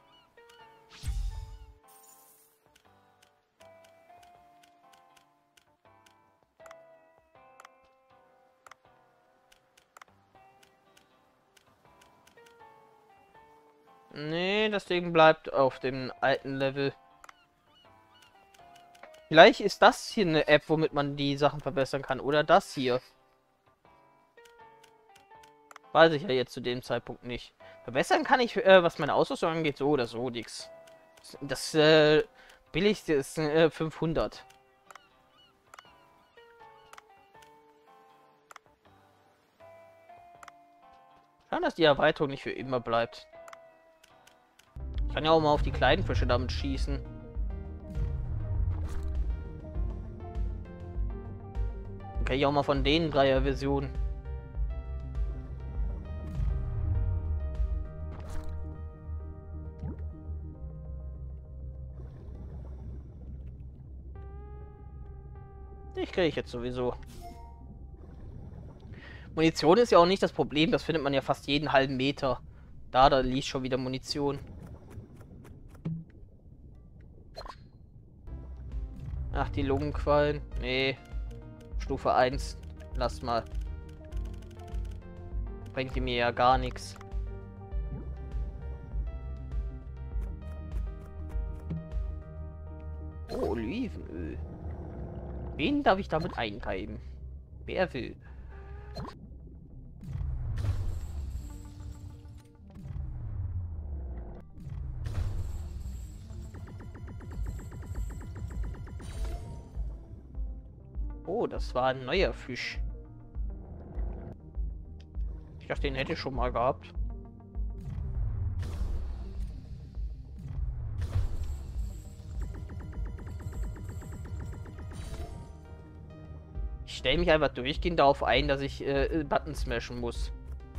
Nee, das Ding bleibt auf dem alten Level. Vielleicht ist das hier eine App, womit man die Sachen verbessern kann. Oder das hier. Weiß ich ja jetzt zu dem Zeitpunkt nicht. Verbessern kann ich, was meine Ausrüstung angeht, so oder so nichts. Das billigste ist 500. Schade, dass die Erweiterung nicht für immer bleibt. Ich kann ja auch mal auf die kleinen Fische damit schießen. Dann kann ich auch mal von denen 3er-Versionen. Ich kriege ich jetzt sowieso. Munition ist ja auch nicht das Problem, das findet man ja fast jeden halben Meter. Da liegt schon wieder Munition. Ach, die Lungenquallen. Nee. Stufe 1. Lass mal. Bringt die mir ja gar nichts. Oh, Olivenöl. Wen darf ich damit eingreifen? Wer will? Oh, das war ein neuer Fisch. Ich dachte, den hätte ich schon mal gehabt. Ich stelle mich einfach durchgehend darauf ein, dass ich Button smashen muss.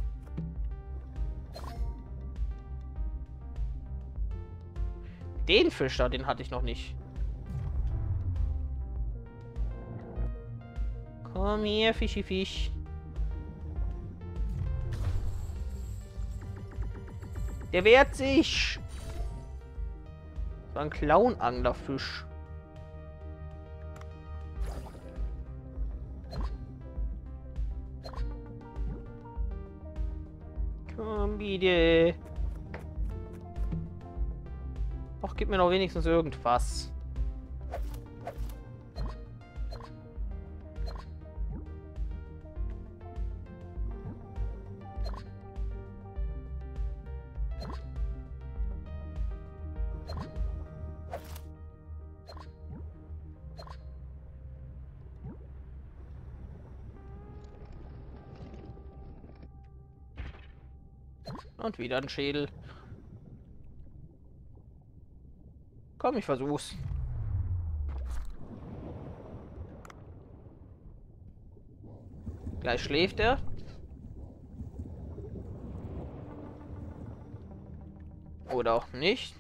Den Fisch da, den hatte ich noch nicht. Komm her, Fischi Fisch. Der wehrt sich. So ein Clown-Anglerfisch. Komm bitte. Ach, gib mir noch wenigstens irgendwas. Und wieder ein Schädel. Komm, ich versuch's. Gleich schläft er. Oder auch nicht.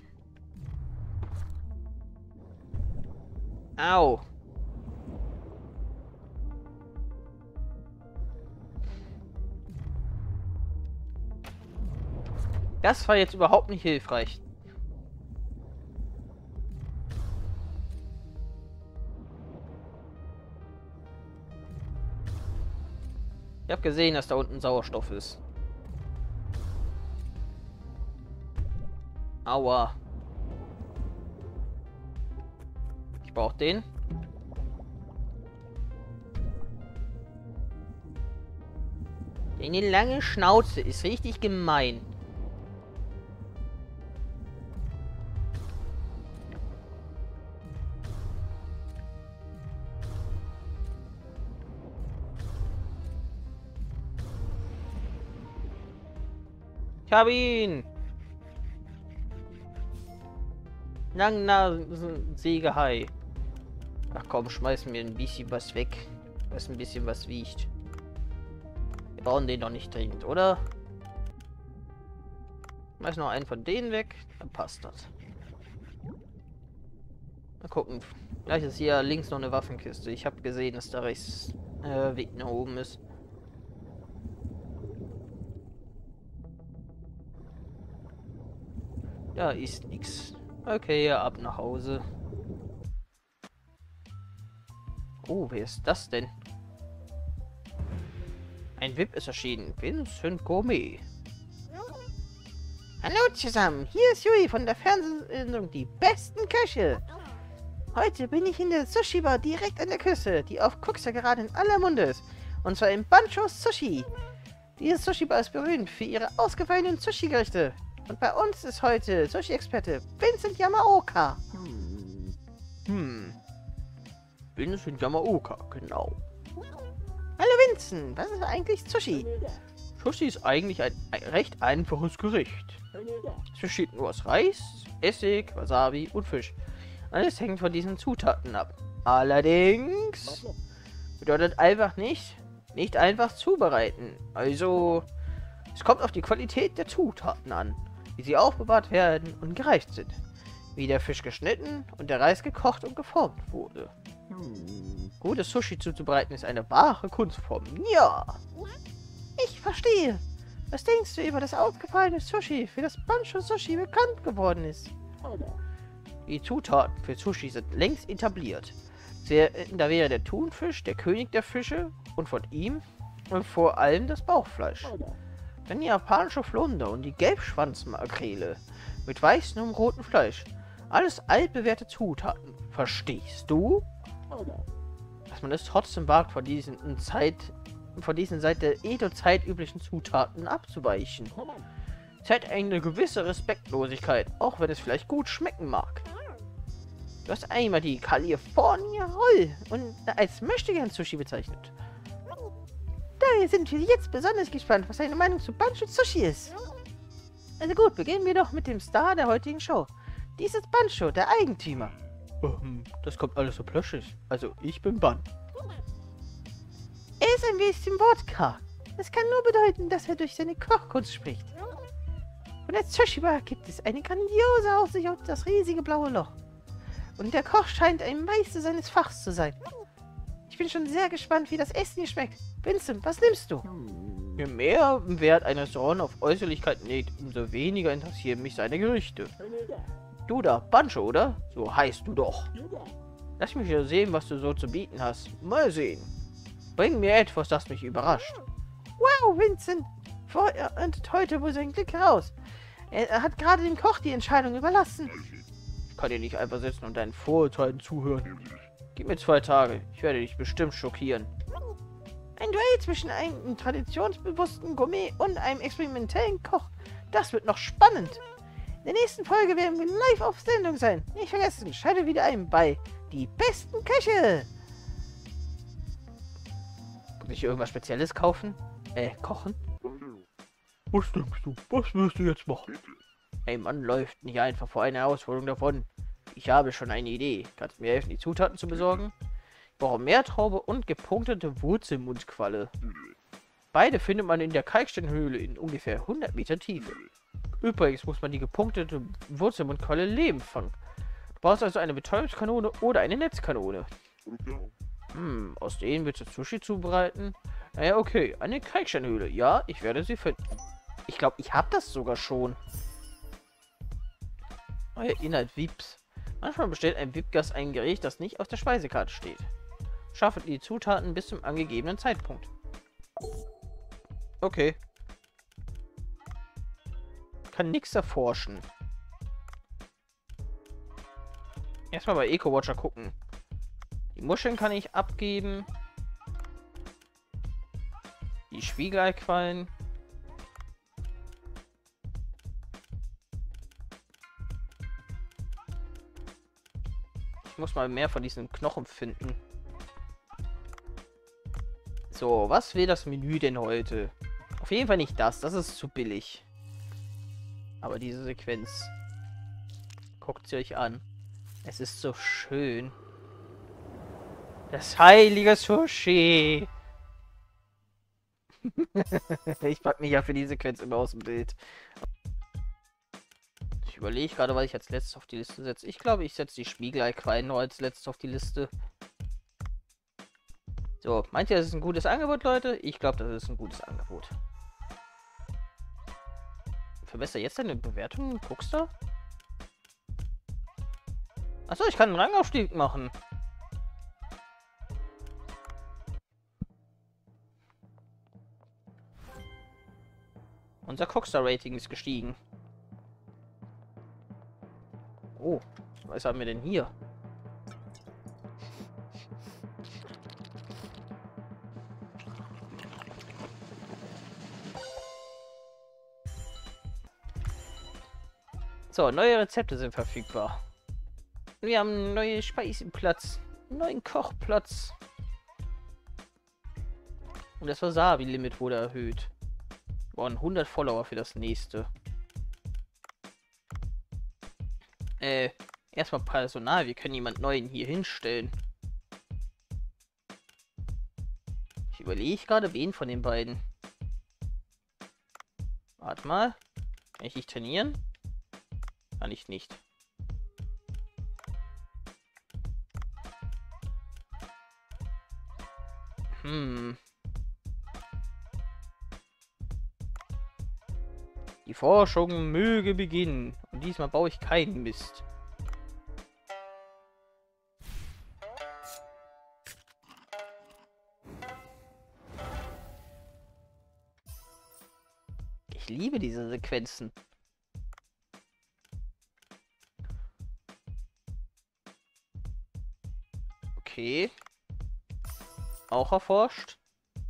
Au. Das war jetzt überhaupt nicht hilfreich. Ich habe gesehen, dass da unten Sauerstoff ist. Aua. Ich brauche den. Eine lange Schnauze ist richtig gemein. Ich habe ihn! Langnasen-Sägehai. Ach komm, schmeißen wir ein bisschen was weg. Was ein bisschen was wiegt. Wir brauchen den doch nicht dringend, oder? Schmeiß noch einen von denen weg, dann passt das. Mal gucken. Gleich ist hier links noch eine Waffenkiste. Ich habe gesehen, dass da rechts Weg nach oben ist. Da ist nichts. Okay, ab nach Hause. Oh, wer ist das denn? Ein VIP ist erschienen. Vincent Gourmet. Hallo zusammen, hier ist Yui von der Fernsehsendung Die besten Köche. Heute bin ich in der Sushi-Bar direkt an der Küste, die auf Kuxa gerade in aller Munde ist. Und zwar im Bancho Sushi. Diese Sushi-Bar ist berühmt für ihre ausgefallenen Sushi-Gerichte. Und bei uns ist heute Sushi-Experte Vincent Yamaoka. Vincent Yamaoka, genau. Hallo Vincent, was ist eigentlich Sushi? Sushi ist eigentlich ein recht einfaches Gericht. Es besteht nur aus Reis, Essig, Wasabi und Fisch. Alles hängt von diesen Zutaten ab. Allerdings bedeutet einfach nicht einfach zubereiten. Also, es kommt auf die Qualität der Zutaten an, wie sie aufbewahrt werden und gereift sind. Wie der Fisch geschnitten und der Reis gekocht und geformt wurde. Gutes Sushi zuzubereiten ist eine wahre Kunstform. Ja! Ich verstehe. Was denkst du über das ausgefallene Sushi, für das Bancho Sushi bekannt geworden ist? Die Zutaten für Sushi sind längst etabliert. Da wäre der Thunfisch der König der Fische und von ihm und vor allem das Bauchfleisch. Dann die japanische Flunder und die Gelbschwanzmakrele mit weißem und rotem Fleisch. Alles altbewährte Zutaten. Verstehst du? Dass man es trotzdem wagt, von diesen seit der Edo-Zeit üblichen Zutaten abzuweichen. Zeigt eine gewisse Respektlosigkeit, auch wenn es vielleicht gut schmecken mag. Du hast einmal die California Roll und als Möchtegern Sushi bezeichnet. Daher sind wir jetzt besonders gespannt, was deine Meinung zu Bancho Sushi ist. Also gut, beginnen wir doch mit dem Star der heutigen Show. Dies ist Bancho, der Eigentümer. Das kommt alles so plötzlich. Also, ich bin Ban. Er ist ein bisschen wortkarg. Das kann nur bedeuten, dass er durch seine Kochkunst spricht. Von der Sushi-Bar gibt es eine grandiose Aussicht auf das riesige blaue Loch. Und der Koch scheint ein Meister seines Fachs zu sein. Ich bin schon sehr gespannt, wie das Essen hier schmeckt. Vincent, was nimmst du? Je mehr Wert ein Restaurant auf Äußerlichkeiten legt, umso weniger interessieren mich seine Gerichte. Du da, Bancho, oder? So heißt du doch. Lass mich ja sehen, was du so zu bieten hast. Mal sehen. Bring mir etwas, das mich überrascht. Wow, Vincent! Er erntet heute wohl sein Glück heraus. Er hat gerade dem Koch die Entscheidung überlassen. Ich kann dir nicht einfach sitzen und deinen Vorurteilen zuhören. Gib mir 2 Tage. Ich werde dich bestimmt schockieren. Ein Duell zwischen einem traditionsbewussten Gourmet und einem experimentellen Koch. Das wird noch spannend. In der nächsten Folge werden wir live auf Sendung sein. Nicht vergessen, schalte wieder ein bei Die besten Köche. Muss ich irgendwas Spezielles kaufen? Kochen? Was denkst du? Was wirst du jetzt machen? Ein Mann läuft nicht einfach vor einer Herausforderung davon. Ich habe schon eine Idee. Kannst du mir helfen, die Zutaten zu besorgen? Ich brauche Meertraube und gepunktete Wurzelmundqualle. Beide findet man in der Kalksteinhöhle in ungefähr 100 Meter Tiefe. Übrigens muss man die gepunktete Wurzelmundqualle lebend fangen. Du brauchst also eine Betäubungskanone oder eine Netzkanone. Aus denen willst du Sushi zubereiten? Naja, okay. Eine Kalksteinhöhle. Ja, ich werde sie finden. Ich glaube, ich habe das sogar schon. Euer Inhalt Vips. Manchmal bestellt ein VIP-Gast ein Gericht, das nicht auf der Speisekarte steht. Schaffe die Zutaten bis zum angegebenen Zeitpunkt. Okay. Kann nichts erforschen. Erstmal bei Eco-Watcher gucken. Die Muscheln kann ich abgeben. Die Spiegeleiquallen. Ich muss mal mehr von diesen Knochen finden. So, was will das Menü denn heute? Auf jeden Fall nicht das. Das ist zu billig. Aber diese Sequenz. Guckt sie euch an. Es ist so schön. Das heilige Sushi. Ich pack mich ja für die Sequenz immer aus dem Bild. Ich überlege gerade, was ich als letztes auf die Liste setze. Ich glaube, ich setze die Spiegeleiquallen noch als letztes auf die Liste. So, meint ihr, das ist ein gutes Angebot, Leute? Ich glaube, das ist ein gutes Angebot. Verbessere jetzt deine Bewertung. Guckst du? Achso, ich kann einen Rangaufstieg machen. Unser Cockstar-Rating ist gestiegen. Oh, was haben wir denn hier? So, neue Rezepte sind verfügbar. Wir haben einen neuen Speisenplatz, einen neuen Kochplatz. Und das Wasabi-Limit wurde erhöht. Boah, 100 Follower für das nächste. Erstmal Personal. Wir können jemand Neuen hier hinstellen. Ich überlege gerade, wen von den beiden. Warte mal. Kann ich nicht trainieren? Kann ich nicht. Die Forschung möge beginnen. Und diesmal baue ich keinen Mist. Ich liebe diese Sequenzen. Okay. Auch erforscht.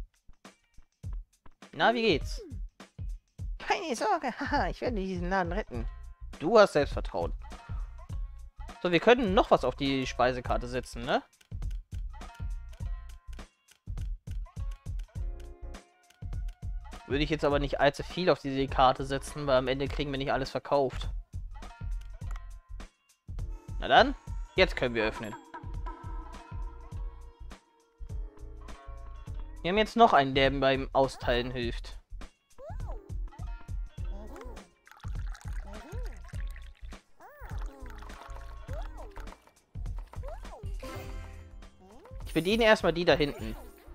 Na, wie geht's? Keine Sorge, haha, ich werde diesen Laden retten. Du hast Selbstvertrauen. So, wir können noch was auf die Speisekarte setzen, ne? Würde ich jetzt aber nicht allzu viel auf diese Karte setzen, weil am Ende kriegen wir nicht alles verkauft. Na dann, jetzt können wir öffnen. Wir haben jetzt noch einen, der beim Austeilen hilft. Ich bediene erstmal die da hinten.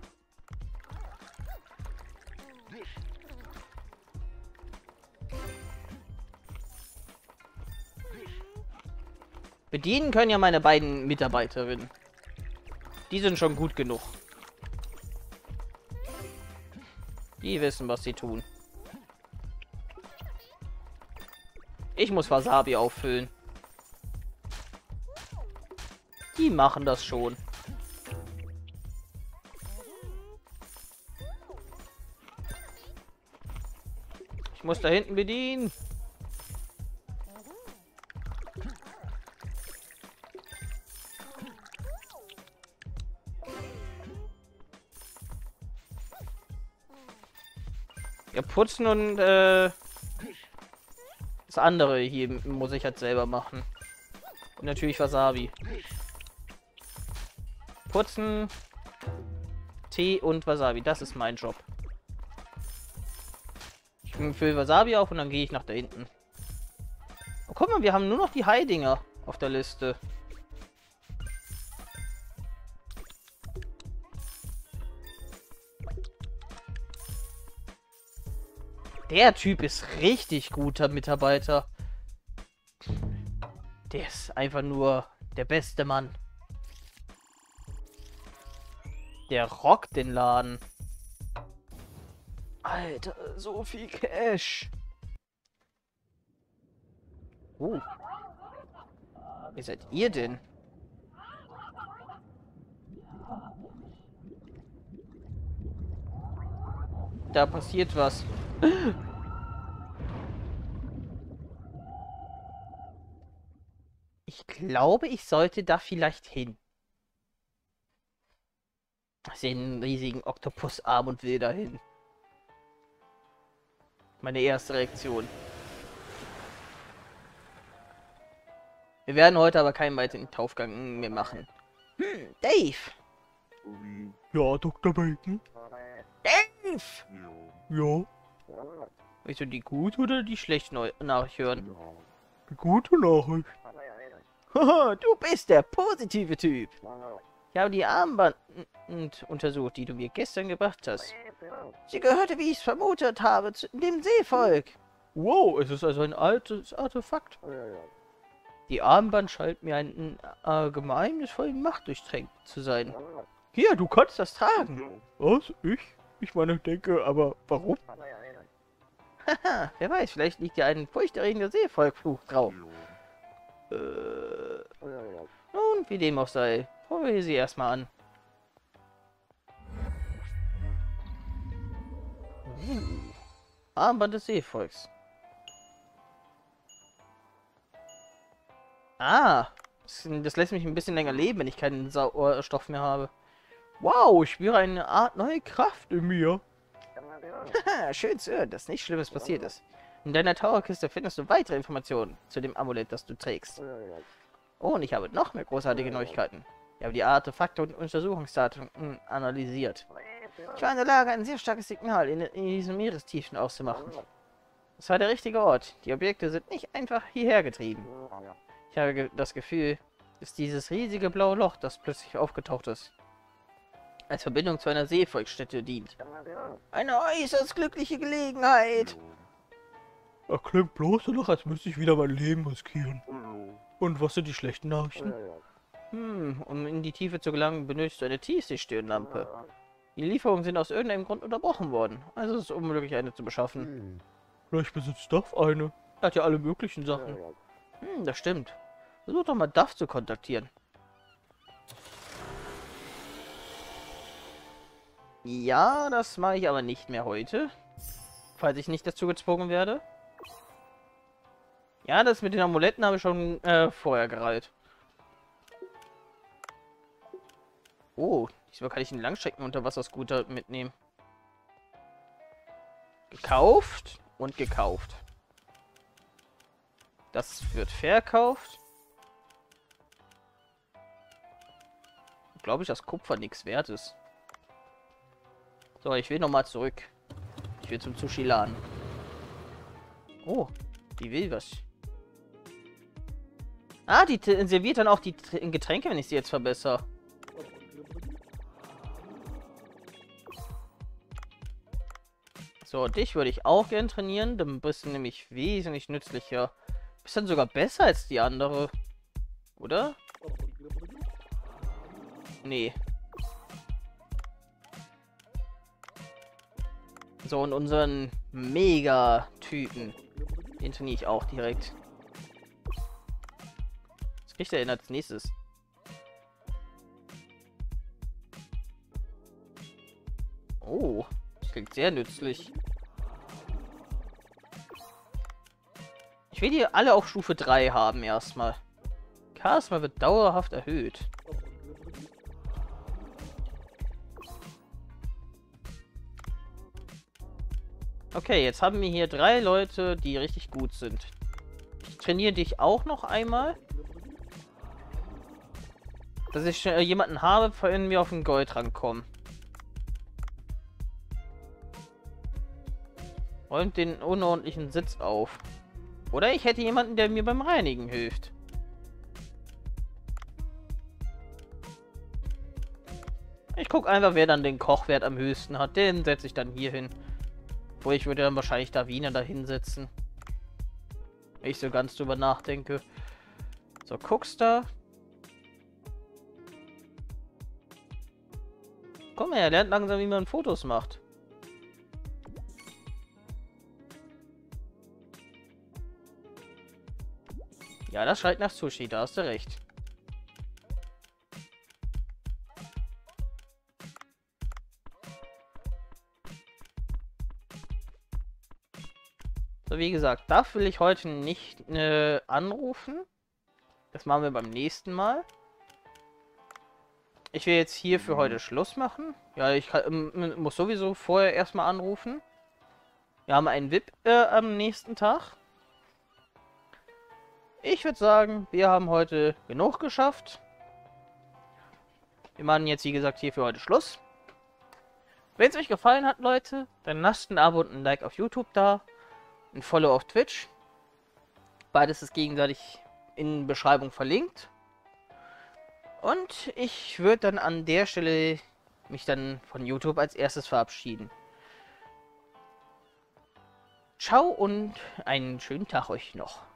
Bedienen können ja meine beiden Mitarbeiterinnen. Die sind schon gut genug. Die wissen, was sie tun. Ich muss Wasabi auffüllen. Die machen das schon. Ich muss da hinten bedienen. Ja, putzen und das andere hier muss ich halt selber machen. Und natürlich Wasabi. Putzen, Tee und Wasabi. Das ist mein Job. Ich fülle Wasabi auf und dann gehe ich nach da hinten. Oh, guck mal, wir haben nur noch die Heidinger auf der Liste. Der Typ ist richtig guter Mitarbeiter. Der ist einfach nur der beste Mann. Der rockt den Laden. Alter, so viel Cash. Wer seid ihr denn? Da passiert was. Ich glaube, ich sollte da vielleicht hin. Ich sehe einen riesigen Oktopusarm und will dahin. Meine erste Reaktion. Wir werden heute aber keinen weiteren Taufgang mehr machen. Dave! Ja, Dr. Bacon? Dave! Ja, Willst du die gut oder die schlecht Nachricht hören? die gute Nachricht. Haha, du bist der positive Typ. Ich habe die Armband untersucht, die du mir gestern gebracht hast. Sie gehörte, wie ich es vermutet habe, zu dem Seevolk. Wow, es ist also ein altes Artefakt. Die Armband scheint mir ein geheimnisvollen Macht durchtränkt zu sein. Hier, du kannst Das tragen. Was? Ich? Ich meine, denke, aber warum? Haha, wer weiß, vielleicht liegt ja ein furchterregender Seevolkfluch drauf. Nun, wie dem auch sei, holen wir sie erstmal an. Armband des Seevolks. Ah, das lässt mich ein bisschen länger leben, wenn ich keinen Sauerstoff mehr habe. Wow, ich spüre eine Art neue Kraft in mir. Haha, schön zu hören, dass nichts Schlimmes passiert ist. In deiner Towerkiste findest du weitere Informationen zu dem Amulett, das du trägst. Oh, und ich habe noch mehr großartige Neuigkeiten. Ich habe die Artefakte und Untersuchungsdaten analysiert. Ich war in der Lage, ein sehr starkes Signal in diesen Meerestiefen auszumachen. Das war der richtige Ort. Die Objekte sind nicht einfach hierher getrieben. Ich habe das Gefühl, dass dieses riesige blaue Loch, das plötzlich aufgetaucht ist, als Verbindung zu einer Seevolksstätte dient. Eine äußerst glückliche Gelegenheit. Das klingt bloß so noch, als müsste ich wieder mein Leben riskieren. Und was sind die schlechten Nachrichten? Um in die Tiefe zu gelangen, benötigst du eine Tiefseestirnlampe. Die Lieferungen sind aus irgendeinem Grund unterbrochen worden, also ist es unmöglich, eine zu beschaffen. Vielleicht besitzt Duff eine. Er hat ja alle möglichen Sachen. Das stimmt. Versuch doch mal Duff zu kontaktieren. Ja, das mache ich aber nicht mehr heute. Falls ich nicht dazu gezwungen werde. Ja, das mit den Amuletten habe ich schon vorher gereiht. Oh, diesmal kann ich einen Langstrecken-Unterwasserscooter mitnehmen. Gekauft und gekauft. Das wird verkauft. Glaube ich, dass Kupfer nichts wert ist. So, ich will nochmal zurück. Ich will zum Sushi-Laden. Oh, die will was. Ah, die serviert dann auch die Getränke, wenn ich sie jetzt verbessere. So, dich würde ich auch gern trainieren. Dann bist du nämlich wesentlich nützlicher. Bist dann sogar besser als die andere. Oder? Nee. So, und unseren Mega-Typen. Den trainiere ich auch direkt. Was kriegt er denn als nächstes? Oh, das klingt sehr nützlich. Ich will die alle auf Stufe 3 haben erstmal. Charisma wird dauerhaft erhöht. Okay, jetzt haben wir hier 3 Leute, die richtig gut sind. Ich trainiere dich auch noch einmal. Dass ich jemanden habe, wenn wir auf den Goldrang kommen. Räumt den unordentlichen Sitz auf. Oder ich hätte jemanden, der mir beim Reinigen hilft. Ich gucke einfach, wer dann den Kochwert am höchsten hat. Den setze ich dann hier hin. Wo ich würde dann wahrscheinlich Davina da hinsetzen. Wenn ich so ganz drüber nachdenke. So, guckst da. Guck mal, er lernt langsam, wie man Fotos macht. Ja, das schreit nach Sushi, da hast du recht. So, wie gesagt, darf will ich heute nicht anrufen. Das machen wir beim nächsten Mal. Ich will jetzt hier für heute Schluss machen. Ja, ich muss sowieso vorher erstmal anrufen. Wir haben einen VIP am nächsten Tag. Ich würde sagen, wir haben heute genug geschafft. Wir machen jetzt, wie gesagt, hier für heute Schluss. Wenn es euch gefallen hat, Leute, dann lasst ein Abo und ein Like auf YouTube da. Ein Follow auf Twitch. Beides ist gegenseitig in der Beschreibung verlinkt. Und ich würde dann an der Stelle mich dann von YouTube als erstes verabschieden. Ciao und einen schönen Tag euch noch.